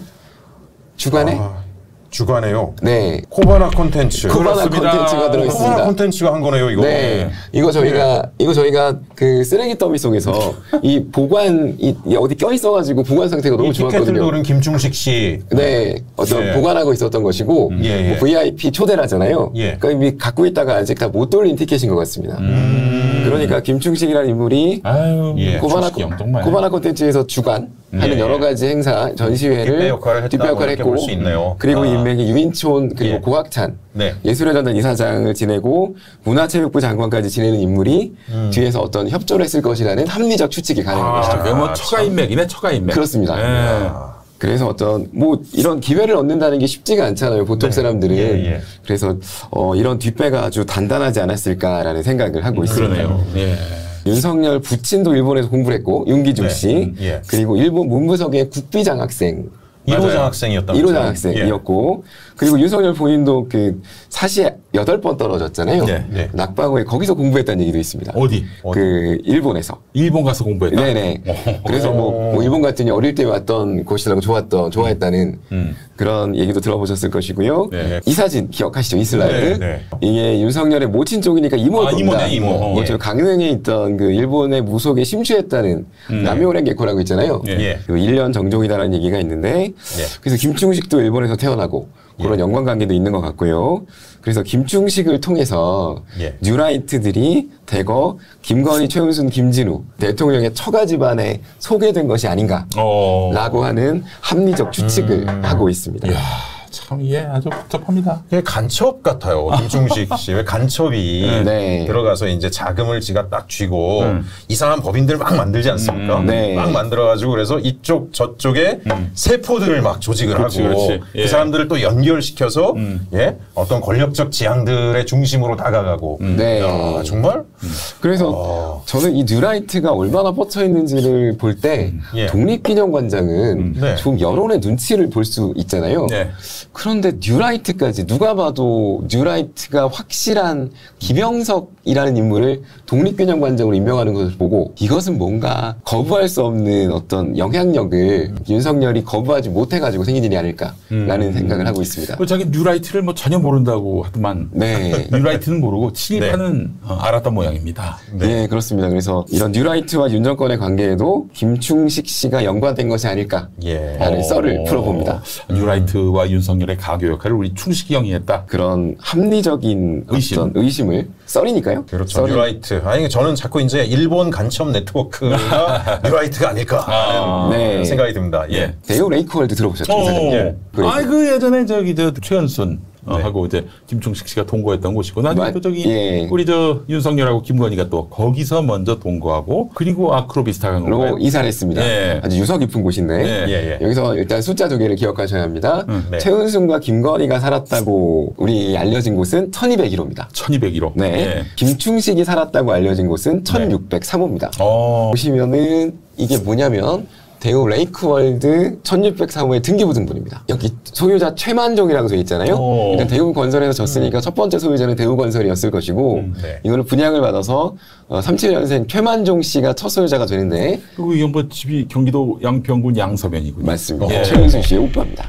주간에? 아, 주간에요. 네. 코바나 콘텐츠. 코바나 그렇습니다. 콘텐츠가 들어있습니다. 코바나 콘텐츠가 한 거네요, 이거. 네. 이거 저희가, 이거 저희가 그 쓰레기 더미 속에서 이 보관, 이, 이 어디 껴있어가지고 보관 상태가 너무 이 티켓들도 좋았거든요. 그런 김충식 씨. 네. 어떤 예. 보관하고 있었던 것이고, 예, 예. 뭐 브이아이피 초대라잖아요. 예. 그러니까 이미 갖고 있다가 아직 다 못 돌린 티켓인 것 같습니다. 음. 그러니까 김충식이라는 인물이 아유, 예. 코바나, 충식이 형 정말. 코바나 콘텐츠에서 주관 하는 예. 여러 가지 행사, 전시회를 뒷배 역할을 했다고 뒷배 역할을 이렇게 했고, 볼 수 있네요. 그리고 아. 인맥이 유인촌, 그리고 예. 고학찬, 네. 예술의 전당 이사장을 지내고 문화체육부 장관까지 지내는 인물이 음. 뒤에서 어떤 협조를 했을 것이라는 합리적 추측이 가능한 아, 것이죠. 그러면 처가 인맥이네, 처가 인맥. 그렇습니다. 예. 아. 그래서 어떤 뭐 이런 기회를 얻는다는 게 쉽지가 않잖아요. 보통 네. 사람들은. 예, 예. 그래서 어, 이런 뒷배가 아주 단단하지 않았을까라는 생각을 하고 있습니다. 그러네요. 예. 윤석열 부친도 일본에서 공부를 했고 윤기중 씨 네. 예. 그리고 일본 문부석의 국비장학생 일 호 장학생이었다고. 일 호 장학생이었고 예. 그리고 윤석열 본인도 그 사시에 여덟 번 떨어졌잖아요. 네. 네. 낙방후에 거기서 공부했다는 얘기도 있습니다. 어디? 그 일본에서. 일본 가서 공부했다? 네네. 그래서 뭐, 뭐 일본 갔더니 어릴 때 왔던 곳이라고 좋았던, 좋아했다는 음. 그런 얘기도 들어보셨을 것이고요. 네. 이 사진 기억하시죠? 이 슬라이드. 네, 네. 이게 윤석열의 모친 쪽이니까 이모일 아, 겁니다. 이모네, 이모. 뭐 저 강릉에 있던 그 일본의 무속에 심취했다는 음. 남요랭 개코라고 있잖아요. 예. 그 일 년 정종이다라는 얘기가 있는데 예. 그래서 김충식도 일본에서 태어나고 그런 예. 연관관계도 있는 것 같고요. 그래서 김충식을 통해서 예. 뉴라이트들이 대거 김건희, 최은순, 김진우 대통령의 처가 집안에 소개된 것이 아닌가라고 어. 하는 합리적 추측을 음. 하고 있습니다. 이야, 참 이게 아주 복잡합니다. 이게 간첩 같아요. 김충식 씨. 왜 간첩이 네. 들어가서 이제 자금을 지가 딱 쥐고 음. 이상한 법인들 막 만들지 않습니까? 음. 네. 막 만들어가지고 그래서 이쪽 저쪽에 세포들을 막 조직을 그렇지, 하고 그렇지. 예. 그 사람들을 또 연결시켜서 음. 예 어떤 권력적 지향들의 중심으로 다가가고. 네. 야, 정말 그래서 어. 저는 이 뉴라이트가 얼마나 뻗쳐 있는지를 볼 때 예. 독립기념관장은 음. 네. 좀 여론의 눈치를 볼 수 있잖아요. 네. 그런데 뉴라이트까지 누가 봐도 뉴라이트가 확실한 김영석이라는 인물을 독립기념관장으로 임명하는 것을 보고 이것은 뭔가 거부할 수 없는 어떤 영향력을 윤석열이 거부하지 못해가지고 생긴 일이 아닐까라는 음. 생각을 하고 있습니다. 뭐 자기 뉴라이트를 뭐 전혀 모른다고 하더만 네. 뉴라이트는 모르고 친일파는 어, 알았던 모양입니다. 네. 그렇습니다. 그래서 이런 뉴라이트와 윤 정권의 관계에도 김충식 씨가 연관된 것이 아닐까라는 예. 썰을 풀어봅니다. 뉴라이트와 윤석열의 가교 역할을 우리 충식이 형이 했다. 그런 합리적인 의심. 어떤 의심을 썰이니까요. 그렇죠. 썰이- 뉴라이트. 아니 저는 자꾸 이제 일본 간첩 네트워크가 뉴라이트가 아닐까 아, 네. 생각이 듭니다. 예. 예. 데오 레이크월드 들어보셨죠? 어, 예. 그래. 아, 그 예전에 저기 저 최은순 어, 네. 하고 이제 김충식 씨가 동거했던 곳이고 나중에 맞- 또 저기 예. 우리 저 윤석열하고 김건희가 또 거기서 먼저 동거하고 그리고 아크로비스타 간 로 건가요? 이사를 했습니다. 예. 아주 유서 깊은 곳인데 예. 예, 예. 여기서 일단 숫자 두 개를 기억하셔야 합니다. 음, 네. 최은순과 김건희가 살았다고 우리 알려진 곳은 천이백일 호입니다. 천이백일 호. 네. 예. 김충식이 살았다고 알려진 곳은 천육백삼 호입니다. 어. 보시면은 이게 뭐냐면 대우 레이크월드 천육백삼 호의 등기부등본입니다. 여기 소유자 최만종이라고 돼 있잖아요. 오. 일단 대우건설에서 졌으니까 첫 번째 소유자는 대우건설이었을 것이고 음, 네. 이거를 분양을 받아서 어, 삼십칠 년생 최만종 씨가 첫 소유자가 되는데 그리고 이건 뭐 집이 경기도 양평군 양서면이군요. 맞습니다. 예. 최은순 씨의 오빠입니다.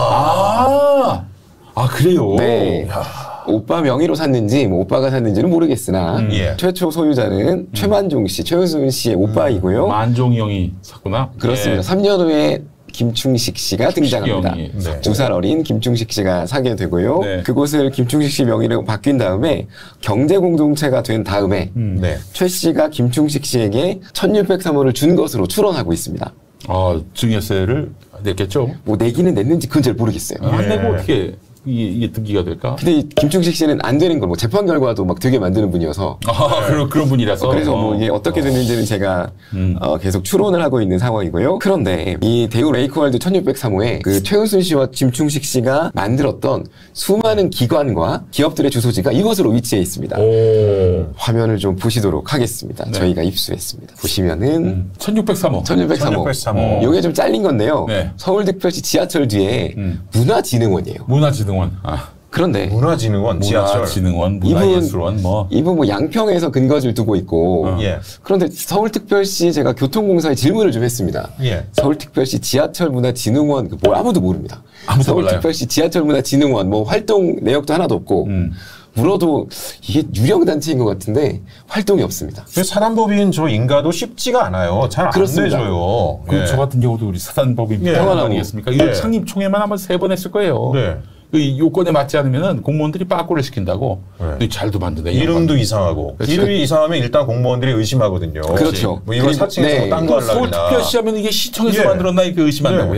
아, 아 그래요. 네. 오빠 명의로 샀는지 뭐 오빠가 샀는지는 모르겠으나 음. 예. 최초 소유자는 최만종 씨, 최은순 씨의 오빠이고요. 만종이 형이 샀구나. 그렇습니다. 예. 삼 년 후에 김충식 씨가 등장합니다. 형이. 네. 두 살 어린 김충식 씨가 사게 되고요. 네. 그곳을 김충식 씨 명의로 바뀐 다음에 경제 공동체가 된 다음에 음. 네. 최 씨가 김충식 씨에게 천육백삼 호를 준 것으로 추론하고 있습니다. 아, 증여세를 냈겠죠. 뭐 내기는 냈는지 그건 잘 모르겠어요. 안 예. 내고 어떻게 이게, 이게 등기가 될까? 근데 이 김충식 씨는 안 되는 걸 뭐 재판 결과도 막 되게 만드는 분이어서 아, 그런 그런 분이라서. 그래서 뭐 이게 어떻게 됐는지는 제가 음. 어, 계속 추론을 하고 있는 상황이고요. 그런데 이 대우 레이크월드 천육백삼 호에 그 최은순 씨와 김충식 씨가 만들었던 수많은 기관과 기업들의 주소지가 이곳으로 위치해 있습니다. 오. 화면을 좀 보시도록 하겠습니다. 네. 저희가 입수했습니다. 보시면은 음. 천육백삼 호. 천육백삼 호. 천육백삼 호. 요게 좀 잘린 건데요. 네. 서울특별시 지하철 뒤에 음. 문화진흥원이에요. 문화진흥원. 아, 그런데 문화진흥원 지하철. 문화진흥원, 이분- 문화예술원 뭐. 이분 뭐 양평에서 근거지를 두고 있고 어. 예. 그런데 서울특별시 제가 교통공사에 질문을 좀 했습니다. 예. 서울특별시 지하철문화진흥원 그 뭐 아무도 모릅니다. 아무도 몰라요. 서울특별시 지하철문화진흥원 뭐 활동 내역도 하나도 없고 음. 물어도 이게 유령 단체인 것 같은데 활동이 없습니다. 그 사단법인 저 인가도 쉽지가 않아요. 잘 안 그렇습니다. 내줘요. 그 예. 저 같은 경우도 우리 사단법인 예. 평화 아니겠습니까? 이거 예. 창립 총회만 아마 세 번 했을 거예요. 네. 그 요건에 맞지 않으면은 공무원들이 빠꾸를 시킨다고. 네. 근데 잘도 만드네. 이름도 이상하고 그렇죠. 이름이 이상하면 일단 공무원들이 의심하거든요. 그렇죠. 뭐 이걸 그리고- 사칭해서 네. 뭐 딴거 하려나. 서울특별시 하면 이게 시청에서 예. 만들었나 이렇게 의심한다고요.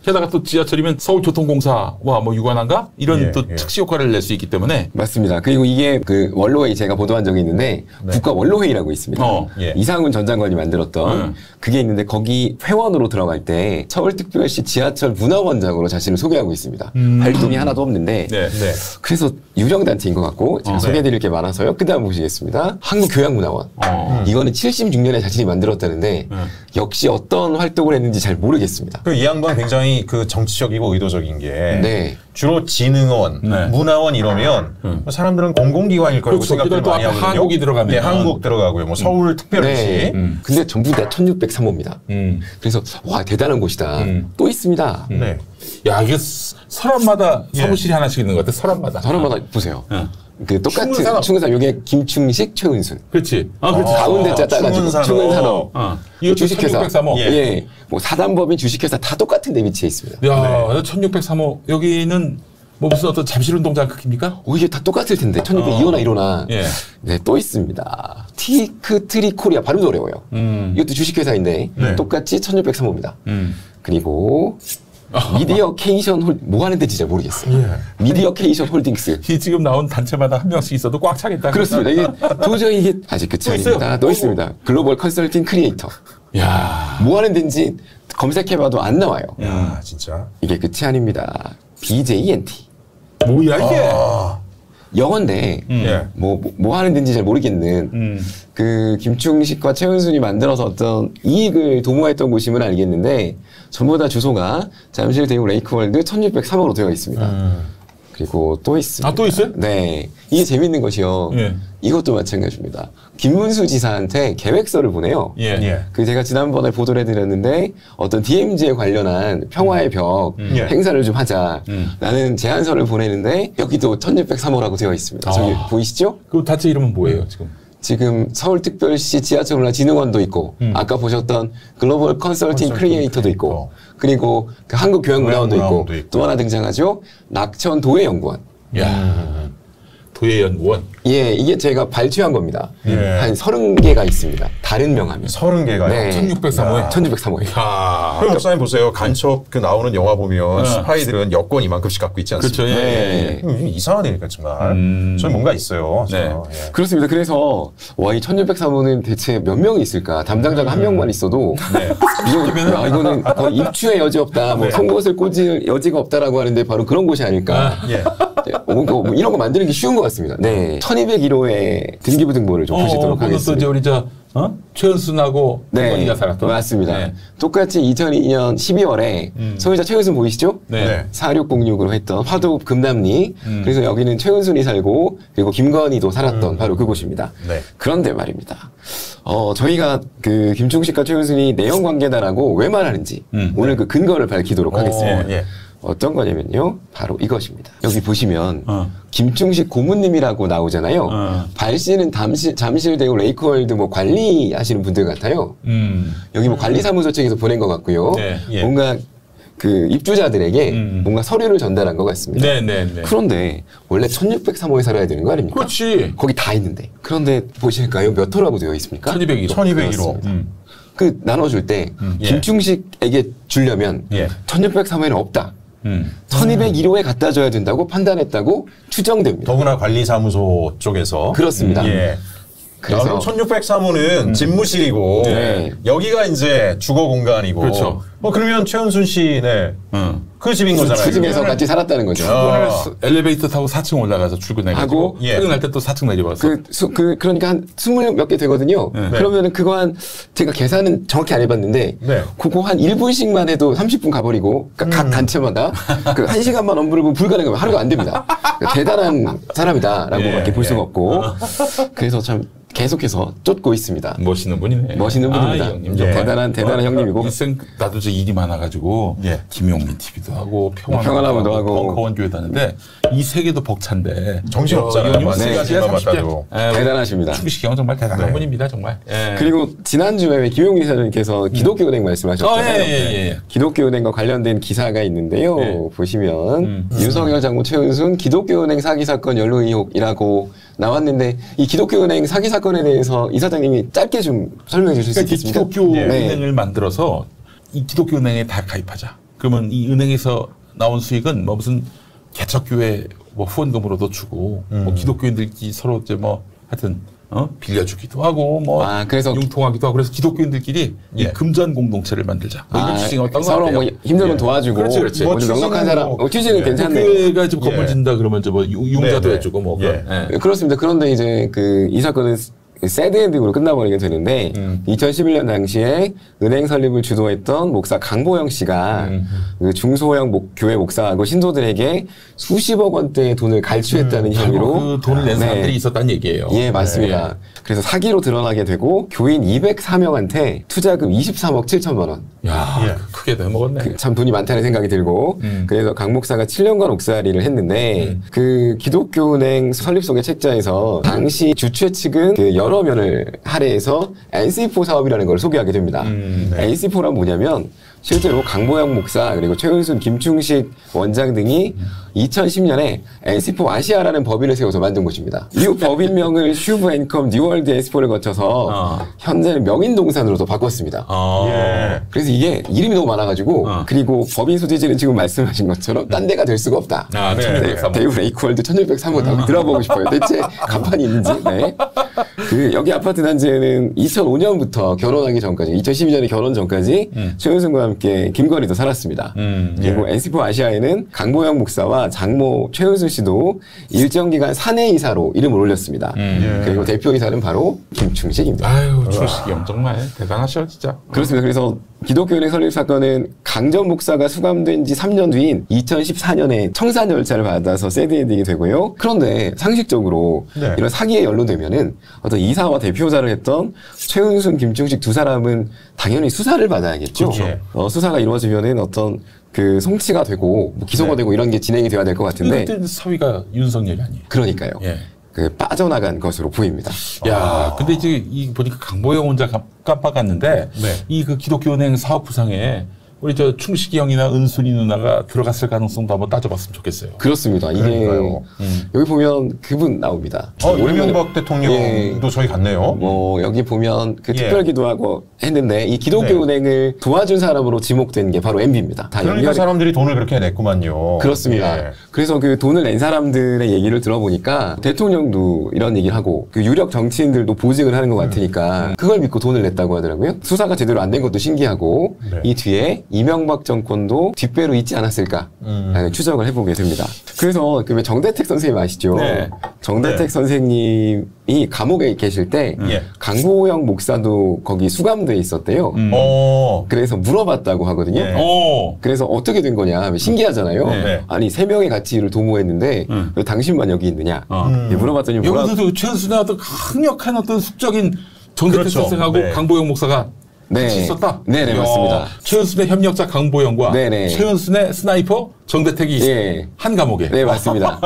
게다가 또 지하철이면 서울교통공사와 뭐 유관한가 이런 예, 또 예. 특시 효과를 낼 수 있기 때문에 맞습니다. 그리고 이게 그 원로회의 제가 보도한 적이 있는데 네. 국가 원로회의라고 있습니다. 어, 예. 이상훈 전 장관이 만들었던 음. 그게 있는데 거기 회원으로 들어갈 때 서울특별시 지하철 문화원장으로 자신을 소개하고 있습니다. 음. 활동이 하나도 없는데 네. 네. 그래서 유령단체인 것 같고 제가 어, 소개해드릴 게 많아서요. 그 다음 보시겠습니다. 한국교양문화원. 어. 이거는 칠십육 년에 자신이 만들었다는데 음. 역시 어떤 활동을 했는지 잘 모르겠습니다. 그 이 양반 굉장히 그 정치적이고 의도적인 게 네. 주로 진흥원, 네. 문화원 이러면 음. 사람들은 공공기관일 거라고 그렇죠. 생각을 또 많이 앞에 하거든요. 한국이 들어가면. 네, 한국 들어가고요. 뭐 서울특별시. 네. 음. 근데 전부 다 천육백삼 호입니다. 음. 그래서 와 대단한 곳이다. 음. 또 있습니다. 네. 야 이게 서- 서랍마다 예. 사무실이 하나씩 있는 것 같아. 서랍마다. 사람마다 보세요. 어. 그 똑같은 충은산업. 충은산 이게 김충식, 최은순. 그렇지. 아 그렇지. 가운데 짜 따가지고 충은산업. 충은산업. 어. 이것도 주식회사. 천육백삼 호. 예. 예. 뭐 사단법인 주식회사 다 똑같은 데 위치해 있습니다. 야, 천육백삼 호 여기는 뭐 무슨 어떤 잠실운동장 크기입니까? 오, 이게 다 똑같을 텐데. 천육백이 호나 일 호나. 예. 네, 또 있습니다. 티크 트리 코리아. 발음도 어려워요. 음. 이것도 주식회사인데 네. 똑같이 천육백삼 호입니다. 음. 그리고 미디어 케이션 홀, 뭐 하는데 진짜 모르겠어요. 예. 미디어 케이션 홀딩스. 이 지금 나온 단체마다 한 명씩 있어도 꽉 차겠다. 그렇습니다. 이게 도저히 이게 아직 끝이 또 아닙니다. 있어요? 또 있습니다. 글로벌 컨설팅 크리에이터. 야. 뭐 하는 데인지 검색해봐도 안 나와요. 야, 진짜. 이게 끝이 아닙니다. 비제이엔티. 뭐야 이게? 아, 영어인데 예. 뭐, 뭐, 뭐 하는 데인지 잘 모르겠는 음. 그 김충식과 최은순이 만들어서 어떤 이익을 도모했던 곳임은 알겠는데 전부 다 주소가 잠실 대구 레이크월드 천육백삼 호로 되어 있습니다. 음. 그리고 또 있습니다. 아, 또 있어요? 네. 이게 재밌는 것이요. 예. 이것도 마찬가지입니다. 김문수 지사한테 계획서를 보내요. 예. 예. 그 제가 지난번에 보도를 해드렸는데 어떤 디엠지에 관련한 평화의 벽 예. 행사를 좀 하자. 음. 라는 제안서를 보내는데 여기도 천육백삼 호라고 되어 있습니다. 저기 아. 보이시죠? 그 단체 이름은 뭐예요 지금? 지금 서울특별시 지하철문화진흥원도 있고 음. 아까 보셨던 글로벌 컨설팅 컨설팅 크리에이터도 있고 크리에이터. 그리고 그 한국교양문화원도 있고, 교양문화원도 있고. 또 하나 등장하죠. 낙천도예연구원. 야. 도예연구원. 예, 이게 제가 발췌한 겁니다. 예. 한 서른 개가 있습니다. 다른 명함이. 서른 개가요. 네. 천육백삼 호에. 천육백삼 호에. 야. 그럼 목사님 보세요. 간첩 그 나오는 영화 보면 스파이들은 여권 이만큼씩 갖고 있지 않습니까? 그렇죠. 예. 네. 음, 이상하다니까 정말. 음. 저는 뭔가 있어요. 네. 저, 예. 그렇습니다. 그래서 와, 이 천육백삼 호는 대체 몇 명이 있을까? 담당자가 한 명만 있어도 네. 이거, 야, 이거는 거의 입추의 여지 없다. 뭐 송곳을 꽂을 여지가 없다라고 하는데 바로 그런 곳이 아닐까. 예. 네, 뭐, 뭐, 뭐 이런 거 만드는 게 쉬운 것 같습니다. 네. 천이백일 호의 등기부 등본을 좀 보시도록 그것도 이제 하겠습니다. 우리 저 어? 최은순하고 김건희가 살았던. 맞습니다. 네. 똑같이 이천이 년 십이월에 음. 소유자 최은순 보이시죠? 네. 네. 사육공육으로 했던 화도읍 금남리. 음. 그래서 여기는 최은순이 살고 그리고 김건희도 살았던 바로 그곳입니다. 네. 그런데 말입니다. 어, 저희가 그 김충식과 최은순이 내연 관계다라고 왜 말하는지 음. 오늘 그 근거를 밝히도록 오, 하겠습니다. 예. 어떤 거냐면요. 바로 이것입니다. 여기 보시면 어. 김충식 고문님이라고 나오잖아요. 어. 발 씨는 잠실, 잠실대구 레이크월드 뭐 관리하시는 분들 같아요. 음. 여기 뭐 관리사무소 측에서 보낸 것 같고요. 네, 예. 뭔가 그 입주자들에게 음. 뭔가 서류를 전달한 것 같습니다. 네, 네, 네. 그런데 원래 천육백삼 호에 살아야 되는 거 아닙니까? 그렇지. 거기 다 있는데. 그런데 보실까요? 몇 호라고 되어 있습니까? 천이백일 호. 천이백일 호. 그렇습니다. 음. 그 나눠줄 때 예. 김충식에게 주려면 예. 천육백삼 호에는 없다. 음. 천이백일 호에 갖다 줘야 된다고 판단했다고 추정됩니다. 더구나 관리사무소 쪽에서. 그렇습니다. 예. 그래서 그래서 천육백삼 호는 집무실이고 네. 여기가 이제 주거 공간이고. 그렇죠. 뭐 그러면 최은순 씨, 네. 어. 그 집인 거잖아요. 그 집에서 같이 살았다는 거죠. 아. 엘리베이터 타고 사 층 올라가서 출근해가지고 하고, 예. 퇴근할 때 또 사 층 내려와서. 그, 수, 그, 그러니까 한 스물 몇 개 되거든요. 네. 그러면은 그거 한, 제가 계산은 정확히 안 해봤는데, 네. 그거 한 일 분씩만 해도 삼십 분 가버리고, 그러니까 각 단체마다 그 한 시간만 업무를 보면 불가능하면 하루가 안 됩니다. 그러니까 대단한 사람이다라고 예, 밖에 볼 예. 수가 없고, 그래서 참 계속해서 쫓고 있습니다. 멋있는 분이네. 멋있는 분입니다. 아, 형님 예. 정말. 대단한, 대단한 어, 형님이고. 일생 나도 저 일이 많아가지고 예. 김용민 티비도 하고 평화나무도 평화나무도 하고. 벙커원교회도 하는데 이 세 개도 벅찬데 정신없잖아요. 이 세 가지만 맡아도. 대단하십니다. 충식이 형 정말 대단한 네. 분입니다 정말. 예. 그리고 지난주에 김용민 기사님께서 기독교은행 말씀하셨잖아요. 어, 예, 예, 예. 기독교은행과 관련된 기사가 있는데요. 예. 보시면 음. 윤석열 장모 최은순 기독교은행 사기 사건 연루 의혹이라고 나왔는데 이 기독교은행 사기 사건에 대해서 이사장님이 짧게 좀 설명해 주실 수 그러니까 있겠습니까? 기독교은행을 네. 만들어서 이 기독교은행에 다 가입하자. 그러면 이 은행에서 나온 수익은 뭐 무슨 개척교회 뭐 후원금으로도 주고 음. 뭐 기독교인들끼리 서로 이제 뭐 하여튼 어? 빌려주기도 하고 뭐 아, 그래서 융통하기도 하고 그래서 기독교인들끼리 예. 이 금전 공동체를 만들자. 뭐 이런 아, 주장이 어떤 거 서로 뭐 같아요. 힘들면 예. 도와주고 그렇지, 그렇지. 뭐 뭐 넉넉한 취지는 사람 뭐- 어, 취지는 예. 괜찮네요. 교회가 지금 건물 예. 짓는다 그러면 저 뭐 융자도 네, 네. 해주고 뭐 예. 그런. 예. 그렇습니다. 그런데 이제 그 이 사건은 새드 엔딩으로 끝나버리게 되는데 음. 이천십일 년 당시에 은행 설립을 주도했던 목사 강보영 씨가 음. 그 중소형 목, 교회 목사하고 신도들에게 수십억 원대의 돈을 갈취했다는 바로 혐의로 그 돈을 낸 네. 사람들이 있었다는 얘기예요. 예, 맞습니다. 그래서 사기로 드러나게 되고 교인 이백사 명한테 투자금 이십삼억 칠천만 원. 야, 예. 크게 해먹었네. 그 참 돈이 많다는 생각이 들고 음. 그래서 강 목사가 칠 년간 옥살이를 했는데 음. 그 기독교은행 설립소개 책자에서 당시 주최 측은 그 여러 면을 할애해서 엔씨포 사업이라는 걸 소개하게 됩니다. 음, 네. 엔씨포란 뭐냐면 실제로 강보영 목사 그리고 최은순, 김충식 원장 등이 이천십 년에 엔씨포 아시아라는 법인을 세워서 만든 곳입니다. 이 법인명을 슈브 앤컴 뉴월드 엔씨포를 거쳐서 어. 현재는 명인동산으로도 바꿨습니다. 어. 예. 그래서 이게 이름이 너무 많아가지고 어. 그리고 법인 소재지는 지금 말씀하신 것처럼 딴 데가 될 수가 없다. 아, 네. 천육백삼 호. 대우 레이크월드 천육백삼 호 다 들어보고 싶어요. 대체 간판이 있는지. 네. 그 여기 아파트 단지에는 이천오 년부터 결혼하기 전까지 이천십이 년에 결혼 전까지 음. 최은순과 함께 김건희도 살았습니다. 음, 그리고 엔씨포 아시아에는 강보영 목사와 장모 최은순 씨도 일정 기간 사내이사로 이름을 올렸습니다. 음. 예. 그리고 대표이사는 바로 김충식입니다. 아유, 충식이 형 정말 대단하셔 진짜. 그렇습니다. 그래서 기독교은행 설립 사건은 강전 목사가 수감된 지 삼 년 뒤인 이천십사 년에 청산 절차를 받아서 새드엔딩이 되고요. 그런데 상식적으로 네. 이런 사기에 연루되면은 어떤 이사와 대표자를 했던 최은순, 김충식 두 사람은 당연히 수사를 받아야겠죠. 그렇죠. 어, 수사가 이루어지면은 어떤 그 송치가 되고 뭐 기소가 네. 되고 이런 게 진행이 돼야 될 것 같은데 그때 사위가 윤석열이 아니에요. 그러니까요. 예. 그 빠져나간 것으로 보입니다. 야, 근데 이제 이 보니까 강보영 혼자 깜- 깜빡았는데 네. 이 그 기독교은행 사업부상에 우리 저 충식이 형이나 은순이 누나가 들어갔을 가능성도 한번 따져봤으면 좋겠어요. 그렇습니다. 이게 그러니까요. 음. 여기 보면 그분 나옵니다. 어, 오랜만에 이명박 대통령도 예. 저희 갔네요. 뭐 여기 보면 그 예. 특별기도하고 했는데 이 기독교은행을 도와준 사람으로 지목된 게 바로 엠비입니다. 다 그러니까 연결이- 사람들이 돈을 그렇게 냈구만요. 그렇습니다. 예. 그래서 그 돈을 낸 사람들의 얘기를 들어보니까 대통령도 이런 얘기를 하고 그 유력 정치인들도 보직을 하는 것 같으니까 음. 그걸 믿고 돈을 냈다고 하더라고요. 수사가 제대로 안 된 것도 신기하고 네. 이 뒤에 이명박 정권도 뒷배로 있지 않았을까 음. 라는 추정을 해보게 됩니다. 그래서 그 왜 정대택 선생님 아시죠? 네. 정대택 네. 선생님이 감옥에 계실 때 예. 강보영 목사도 거기 수감돼 있었대요. 음. 어. 그래서 물어봤다고 하거든요. 네. 오. 그래서 어떻게 된 거냐 신기하잖아요. 네. 아니 세 명의 가치를 도모했는데 음. 왜 당신만 여기 있느냐? 어. 음. 예, 물어봤더니 뭐라 여기서도 최은순의 어떤 강력한 어떤 숙적인 정대택 그렇죠. 선생하고 네. 강보영 목사가 네. 같이 있었다. 네네, 이야, 맞습니다. 최은순의 협력자 강보영과 네네. 최은순의 스나이퍼 정대택이 예. 한 감옥에. 네 맞습니다.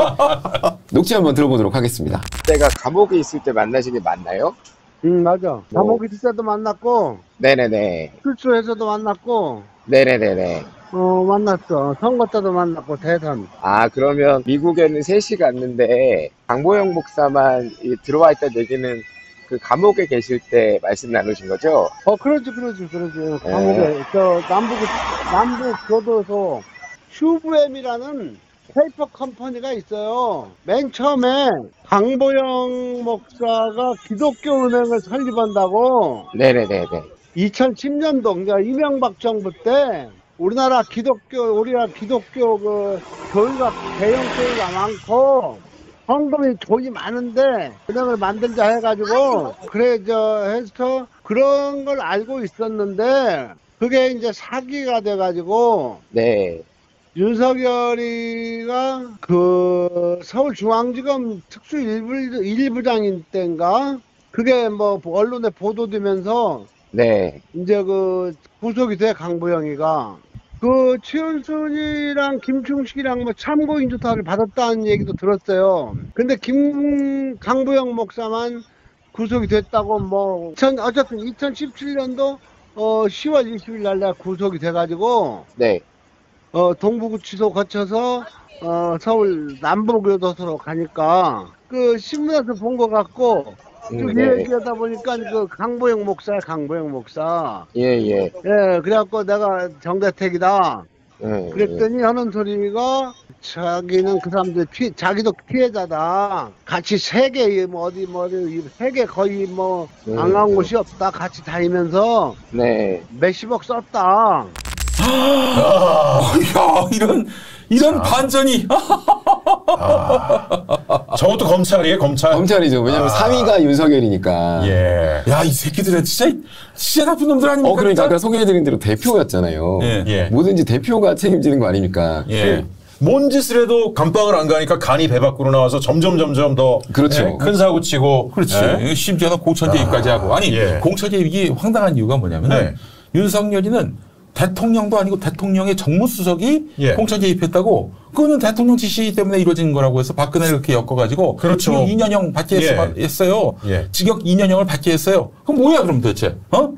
녹취 한번 들어보도록 하겠습니다. 내가 감옥에 있을 때 만나신 게 맞나요? 응, 맞아. 감옥에 있을 때도 만났고, 네네네. 출소에서도 만났고, 네네네네. 어, 만났어. 선거 때도 만났고, 대선. 아, 그러면 미국에는 셋이 갔는데, 강보영 목사만 이 들어와 있다는 얘기는 그 감옥에 계실 때 말씀 나누신 거죠? 어, 그러지, 그러지, 그러지. 감옥에, 저, 남북, 남북 교도소, 슈브엠이라는 페이퍼 컴퍼니가 있어요. 맨 처음에 강보영 목사가 기독교은행을 설립한다고 네네네네. 이천십 년도, 그러니까 이명박 정부 때 우리나라 기독교, 우리나라 기독교 그 교회가, 대형 교회가 많고, 헌금이 돈이 많은데, 은행을 만들자 해가지고, 그래, 저, 해서 그런 걸 알고 있었는데, 그게 이제 사기가 돼가지고, 네. 윤석열이가 그 서울중앙지검 특수 일부, 일부장인 때인가? 그게 뭐 언론에 보도되면서, 네. 이제 그 구속이 돼, 강보영이가. 그 최은순이랑 김충식이랑 뭐 참고인 조사를 받았다는 얘기도 들었어요. 근데 김 강보영 목사만 구속이 됐다고 뭐 천, 어쨌든 이천십칠 년도 어 시월 이십일 날 내가 구속이 돼가지고 네. 어 동부구치소 거쳐서 어 서울 남부교도소로 가니까 그 신문에서 본 것 같고 쭉 음, 네. 얘기하다 보니까 그 강보영 목사야, 강보영 목사. 예, 예. 예, 그래갖고 내가 정대택이다. 네. 그랬더니 하는 소리가 자기는 그 사람들 피, 자기도 피해자다. 같이 세계 뭐 어디 뭐 어디 세계 거의 뭐 안 간 곳이 없다. 같이 다니면서 네. 몇십억 썼다. 야, 이런 이런 반전이. 아, 저것도 검찰이에요, 검찰. 검찰이죠. 왜냐면 아. 삼 위가 윤석열이니까. 예. 야, 이 새끼들은 진짜 진짜 나쁜 놈들 아닙니까? 어, 그러니까 아까 소개해드린 대로 대표였잖아요. 예. 예. 뭐든지 대표가 책임지는 거 아닙니까? 예. 뭔 짓을 해도 감방을 안 가니까 간이 배 밖으로 나와서 점점 점점 더 그렇죠. 예, 큰 사고 치고. 그렇지. 예? 심지어는 공천개입까지 아, 하고. 아니, 예. 공천개입이 황당한 이유가 뭐냐면은 네. 윤석열이는 대통령도 아니고 대통령의 정무수석이 예. 공천 개입했다고. 그거는 대통령 지시 때문에 이루어진 거라고 해서 박근혜를 이렇게 엮어가지고 그렇죠. 징역 이 년형 받게 예. 했어요. 예. 징역 이 년형을 받게 했어요. 그럼 뭐야 그럼 도대체? 어?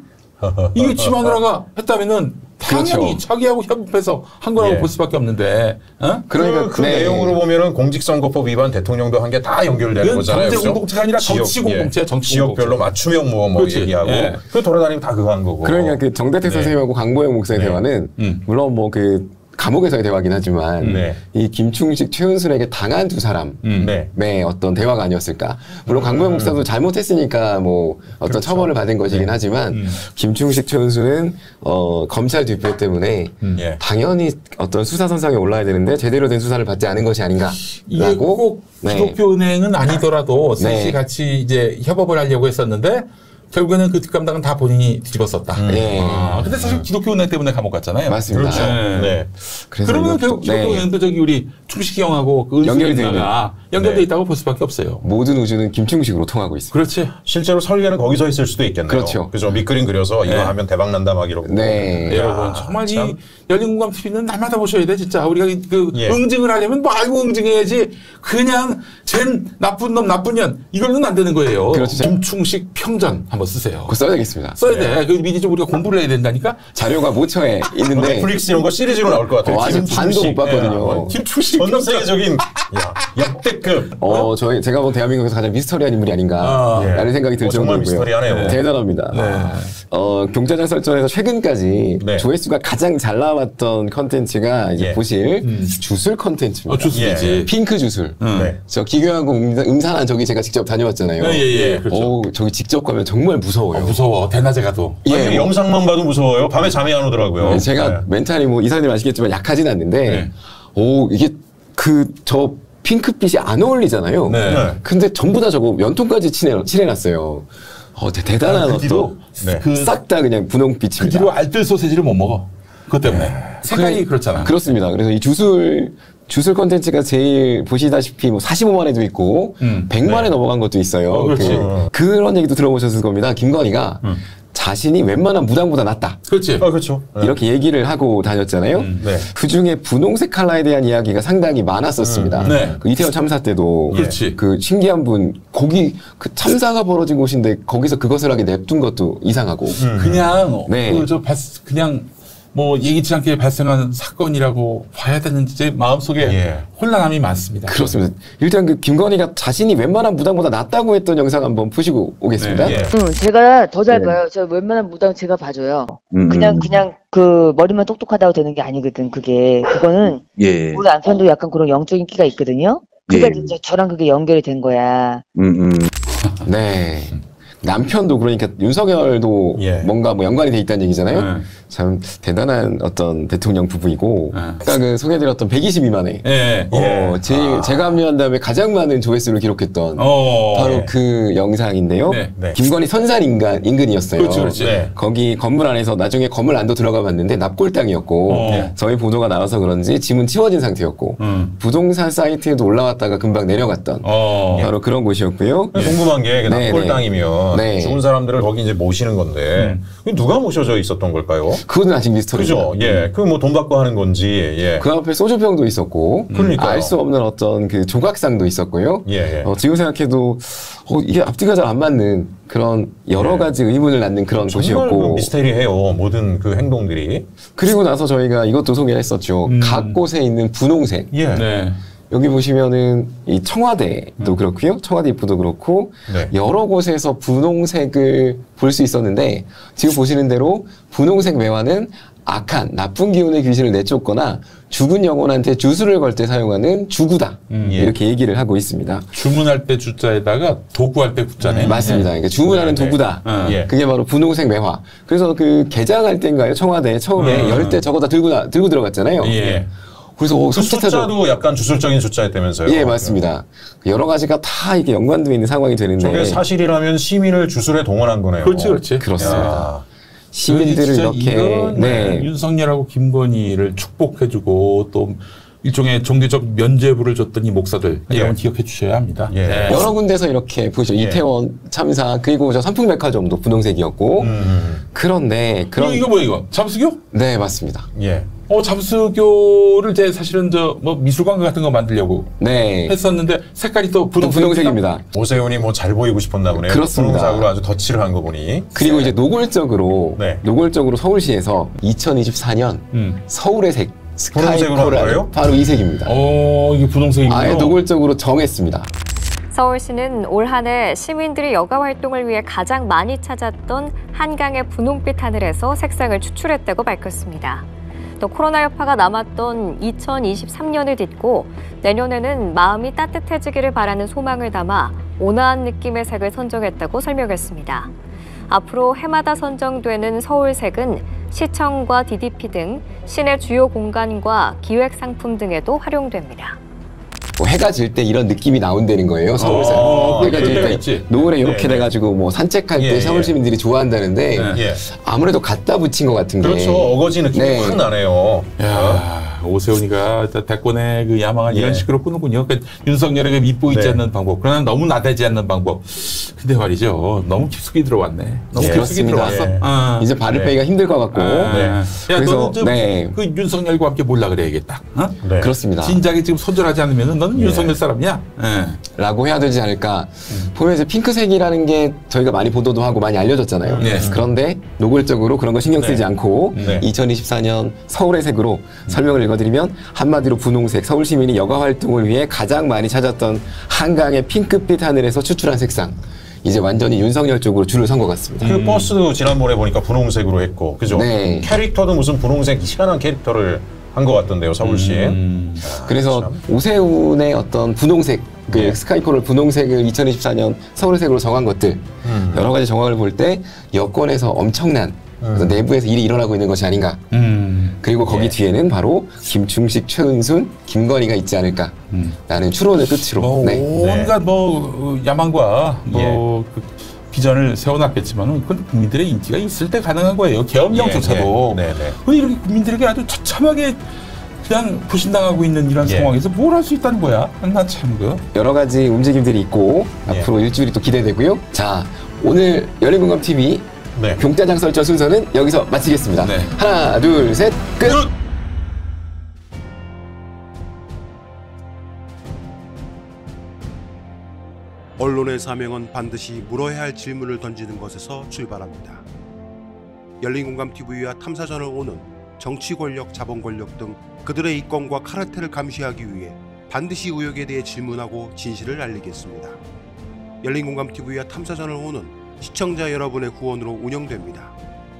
이게 지마누라가 했다면은 당연히 그렇죠. 자기하고 협업해서 한 거라고 예. 볼 수밖에 없는데. 어? 그러니까 그, 그 네. 내용으로 보면은 공직선거법 위반 대통령도 한 게 다 연결되는 이건 거잖아요. 경제 공동체가 아니라 정치 공동체야, 정치 지역별로 공동체. 맞춤형 뭐, 뭐 그렇지. 얘기하고. 예. 그 돌아다니면 다 그거 한 거고. 그러니까 그 정대택 네. 선생님하고 강보영 목사의 네. 대화는 음. 물론 뭐 그 감옥에서의 대화긴 하지만 네. 이 김충식, 최은순에게 당한 두 사람의 음. 네. 어떤 대화가 아니었을까. 물론 강보영 목사도 잘못했으니까 뭐 어떤 그렇죠. 처벌을 받은 것이긴 네. 하지만 음. 김충식, 최은순은 어, 검찰 뒷배 때문에 예. 당연히 어떤 수사선상에 올라야 되는데 제대로 된 수사를 받지 않은 것이 이게 아닌가라고. 꼭 네. 기독교 은행은 아니더라도 셋이 네. 같이 이제 협업을 하려고 했었는데 결국에는 그 뒷감당은 다 본인이 뒤집었었다. 네. 아, 근데 사실 기독교 은행 때문에 감옥 갔잖아요. 맞습니다. 그렇죠. 네. 네. 그래서 그러면 이것도- 결국 기독교 네. 은행도 저기 우리 충식이 형하고 그 연결이 돼 은수가 연결돼 네. 있다고 볼 수밖에 없어요. 모든 우주는 김충식으로 통하고 있습니다. 그렇지. 실제로 설계는 거기서 했을 수도 있겠네요. 그렇죠. 그죠. 밑그림 그려서 이거 네. 하면 대박 난다 막 이러고. 네. 야, 여러분 정말 참. 이 열린공감 티비는 날마다 보셔야 돼 진짜. 우리가 그 예. 응징을 하려면 뭐 알고 응징해야지. 그냥 쟨 나쁜 놈 나쁜 년 이걸로는 안 되는 거예요. 그렇죠. 김충식 평전 한번 쓰세요. 그거 써야 되겠습니다. 써야 돼. 그 미리 좀 우리가 공부를 해야 된다니까. 자료가 모처에 있는데 넷플릭스 이런 거 시리즈로 나올 것 같아요. 어, 아직 반도 못 봤거든요. 김충식 전 세계적인 야, 역대급. 어, 저희 제가 본 대한민국에서 가장 미스터리한 인물이 아닌가라는 예. 생각이 들 어, 정말 정도고요. 미스터리하네요. 네. 대단합니다. 네. 어, 경제장 설정에서 최근까지 네. 조회수가 가장 잘 나왔던 컨텐츠가 이제 예. 보실 주술 컨텐츠입니다. 어, 주술이지. 예. 핑크 주술. 네. 저 기교하고 음산, 음산한 저기 제가 직접 다녀왔잖아요. 예, 예, 예. 그렇죠. 오, 저기 직접 가면 정말 무서워요. 어, 무서워. 대낮에 가도. 예, 아니, 뭐- 영상만 봐도 무서워요. 밤에 잠이 안 오더라고요. 네, 제가 네. 멘탈이 뭐 이사님 아시겠지만 약하진 않는데, 네. 오, 이게 그, 저 핑크빛이 안 어울리잖아요. 네. 네. 근데 전부 다 저거 연통까지 칠해, 칠해놨어요. 어, 대, 대단한 아, 그 어떤, 뒤로 네. 그, 싹 다 그냥 분홍빛입니다. 그 뒤로 알뜰 소세지를 못 먹어. 그것 때문에. 색깔이 그래, 그렇잖아. 그렇습니다. 그래서 이 주술, 주술 컨텐츠가 제일 보시다시피 뭐 사십오만 회도 있고, 음, 백만 회 네. 넘어간 것도 있어요. 어, 그렇지. 그, 그런 얘기도 들어보셨을 겁니다. 김건희가 음. 자신이 웬만한 무당보다 낫다. 그렇지. 아, 그렇죠. 네. 이렇게 얘기를 하고 다녔잖아요. 음, 네. 그 중에 분홍색 칼라에 대한 이야기가 상당히 많았었습니다. 음, 네. 그 이태원 참사 때도 그렇지. 그 신기한 분 거기 그 참사가 벌어진 곳인데 거기서 그것을 하게 냅둔 것도 이상하고. 음. 그냥 네. 그 저 그냥 뭐 예기치 않게 발생한 사건이라고 봐야 되는지 제 마음속에 예. 혼란함이 많습니다. 그렇습니다. 일단 그 김건희가 자신이 웬만한 무당보다 낫다고 했던 영상 한번 푸시고 오겠습니다. 네, 예. 응, 제가 더 잘 네. 봐요. 저 웬만한 무당 제가 봐줘요. 음, 그냥 음. 그냥 그 머리만 똑똑하다고 되는 게 아니거든. 그게 그거는 예. 우리 남편도 약간 그런 영적인 끼가 있거든요. 그러니까 예. 이제 저랑 그게 연결이 된 거야. 음, 음. 네. 남편도 그러니까 윤석열도 예. 뭔가 뭐 연관이 돼 있다는 얘기잖아요. 네. 참 대단한 어떤 대통령 부부이고 네. 아까 그 소개해드렸던 백이십이만 회. 예. 어, 예. 제일 아. 제가 합류한 다음에 가장 많은 조회수를 기록했던 어. 바로 예. 그 영상인데요. 네. 네. 김건희 선산 인간 인근이었어요. 그렇지, 그렇지. 네. 거기 건물 안에서 나중에 건물 안도 들어가 봤는데 납골당이었고 어. 저희 보도가 나와서 그런지 짐은 치워진 상태였고 음. 부동산 사이트에도 올라왔다가 금방 내려갔던 어. 바로 그런 곳이었고요. 궁금한 게 네, 납골 땅이면 네. 죽은 사람들을 거기 이제 모시는 건데 음. 누가 모셔져 있었던 걸까요? 그거는 아직 미스터리죠. 그죠? 예, 그 뭐 돈 받고 하는 건지 예. 그 앞에 소주병도 있었고 그러니까요. 알 수 없는 어떤 그 조각상도 있었고요. 예, 예. 어, 지금 생각해도 어, 이게 앞뒤가 잘 안 맞는 그런 여러 예. 가지 의문을 낳는 그런 정말 그 곳이었고 미스테리해요. 모든 그 행동들이. 그리고 나서 저희가 이것도 소개를 했었죠. 음. 각 곳에 있는 분홍색. 예. 네. 여기 보시면은 이 청와대도 그렇고요. 청와대 입구도 그렇고 네. 여러 곳에서 분홍색을 볼 수 있었는데 지금 보시는 대로 분홍색 매화는 악한 나쁜 기운의 귀신을 내쫓거나 죽은 영혼한테 주술을 걸 때 사용하는 주구다. 음, 예. 이렇게 얘기를 하고 있습니다. 주문할 때 주자에다가 도구할 때 구자네. 음, 맞습니다. 그러니까 주문하는 네, 도구다. 네. 예. 그게 바로 분홍색 매화. 그래서 그 개장할 때인가요? 청와대 처음에 음. 열 때 저거 다 들고 나, 들고 들어갔잖아요. 예. 그래서 오, 그 숫자도 약간 주술적인 숫자였다면서요? 예, 맞습니다. 여러 가지가 다 이게 연관되어 있는 상황이 되는데. 저게 사실이라면 시민을 주술에 동원한 거네요. 그렇지, 그렇지. 그렇습니다. 야. 시민들을 이렇게 네. 윤석열하고 김건희를 축복해주고 또 일종의 종교적 면죄부를 줬던 이 목사들 이런 예. 기억해 주셔야 합니다. 예. 네. 여러 군데서 이렇게 보시죠. 예. 이태원 참사 그리고 저 삼풍백화점도 분홍색이었고 음. 그런데 그런 이거, 이거 뭐야 이거? 잠수교? 네 맞습니다. 예. 어 잠수교를 제 사실은 저 뭐 미술관 같은 거 만들려고 네. 했었는데 색깔이 또 분홍색입니다. 분홍색입니다. 오세훈이 뭐 잘 보이고 싶었나 보네요. 그렇습니다. 분홍색으로 아주 덧칠을 한 거 보니. 그리고 네. 이제 노골적으로 네. 노골적으로 서울시에서 이천이십사 년 음. 서울의 색 분홍색으로 한 거예요? 스카이코랄 바로 이 색입니다. 어 이게 분홍색이군요. 아예 노골적으로 정했습니다. 서울시는 올 한 해 시민들이 여가 활동을 위해 가장 많이 찾았던 한강의 분홍빛 하늘에서 색상을 추출했다고 밝혔습니다. 또 코로나 여파가 남았던 이천이십삼 년을 딛고 내년에는 마음이 따뜻해지기를 바라는 소망을 담아 온화한 느낌의 색을 선정했다고 설명했습니다. 앞으로 해마다 선정되는 서울색은 시청과 디디피 등 시내 주요 공간과 기획 상품 등에도 활용됩니다. 뭐 해가 질 때 이런 느낌이 나온다는 거예요. 서울색. 어, 해가 질 때 있지. 노을에 이렇게 네, 돼가지고 뭐 산책할 예, 때 예. 서울 시민들이 좋아한다는데 예. 아무래도 갖다 붙인 것 같은 게 그렇죠. 어거지 느낌이 네. 확 나네요. 야, 오세훈이가 대권의 그 야망을 예. 이런 식으로 꾸는군요. 그러니까 윤석열에게 밉보이지 네. 않는 방법, 그러나 너무 나대지 않는 방법. 근데 말이죠, 너무 깊숙이 들어왔네. 너무 예, 깊숙이 그렇습니다. 들어왔어. 예. 아. 이제 발을 네. 빼기가 힘들 것 같고 아, 네. 야, 그래서, 너는 좀 네. 그 윤석열과 함께 몰라 그래야겠다. 어? 네. 그렇습니다. 진작에 지금 손절하지 않으면 너는 예. 윤석열 사람이야. 예. 라고 해야 되지 않을까. 보면 이제 핑크색이라는 게 저희가 많이 보도도 하고 많이 알려졌잖아요. 네. 그런데 노골적으로 그런 거 신경 쓰지 네. 않고 네. 이천이십사 년 서울의 색으로 설명을 읽어드리면 한마디로 분홍색, 서울 시민이 여가 활동을 위해 가장 많이 찾았던 한강의 핑크빛 하늘에서 추출한 색상. 이제 완전히 윤석열 쪽으로 줄을 선 것 같습니다. 그 버스도 지난번에 보니까 분홍색으로 했고, 그죠? 네. 캐릭터도 무슨 분홍색 희한한 캐릭터를 한 것 같던데요, 서울시에. 음. 아, 그래서 참. 오세훈의 어떤 분홍색, 그 네. 스카이코를 분홍색을 이천이십사 년 서울색으로 정한 것들 음. 여러 가지 정황을 볼 때 여권에서 엄청난 어떤 내부에서 일이 일어나고 있는 것이 아닌가. 음. 그리고 거기 예. 뒤에는 바로 김충식, 최은순, 김건희가 있지 않을까. 라는 추론을 끝으로. 뭐 네. 온갖 뭐 어, 야망과 뭐 그 비전을 세워놨겠지만은 그건 국민들의 인기가 있을 때 가능한 거예요. 계엄령조차도. 예, 예. 네, 네. 왜 이렇게 국민들에게 아주 처참하게 그냥 부신당하고 있는 이런 예. 상황에서 뭘 할 수 있다는 거야? 난 참 그. 여러 가지 움직임들이 있고 예. 앞으로 일주일이 또 기대되고요. 자, 오늘 열린공감티비 네. 병짜장 설전 순서는 여기서 마치겠습니다. 네. 하나, 둘, 셋, 끝! 언론의 사명은 반드시 물어야 할 질문을 던지는 것에서 출발합니다. 열린공감티비와 탐사전을 오는 정치 권력, 자본 권력 등 그들의 이권과 카르텔을 감시하기 위해 반드시 의혹에 대해 질문하고 진실을 알리겠습니다. 열린공감티비와 탐사전을 오는 시청자 여러분의 후원으로 운영됩니다.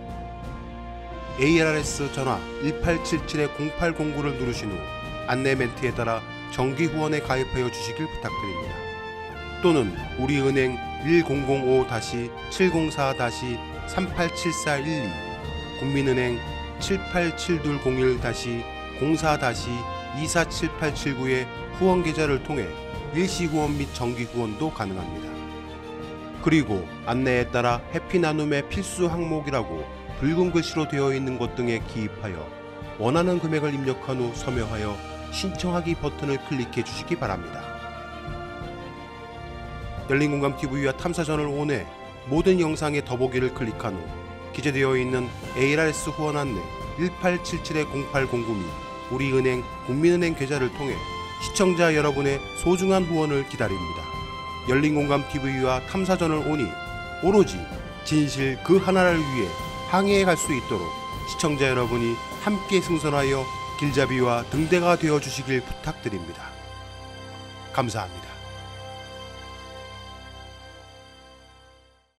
에이알알에스 전화 일팔칠칠 공팔공구를 누르신 후 안내 멘트에 따라 정기 후원에 가입하여 주시길 부탁드립니다. 또는 우리은행 일공공오 칠공사 삼팔칠사일이, 국민은행 칠팔칠이공일 공사 이사칠팔칠구의 후원 계좌를 통해 일시 후원 및 정기 후원도 가능합니다. 그리고 안내에 따라 해피나눔의 필수 항목이라고 붉은 글씨로 되어 있는 것 등에 기입하여 원하는 금액을 입력한 후 서명하여 신청하기 버튼을 클릭해 주시기 바랍니다. 열린공감티비와 탐사전을 온해 모든 영상의 더보기를 클릭한 후 기재되어 있는 에이알알에스 후원 안내 일팔칠칠 공팔공구 및 우리은행 국민은행 계좌를 통해 시청자 여러분의 소중한 후원을 기다립니다. 열린공감티비와 탐사전을 오니 오로지 진실 그 하나를 위해 항해해 갈 수 있도록 시청자 여러분이 함께 승선하여 길잡이와 등대가 되어 주시길 부탁드립니다. 감사합니다.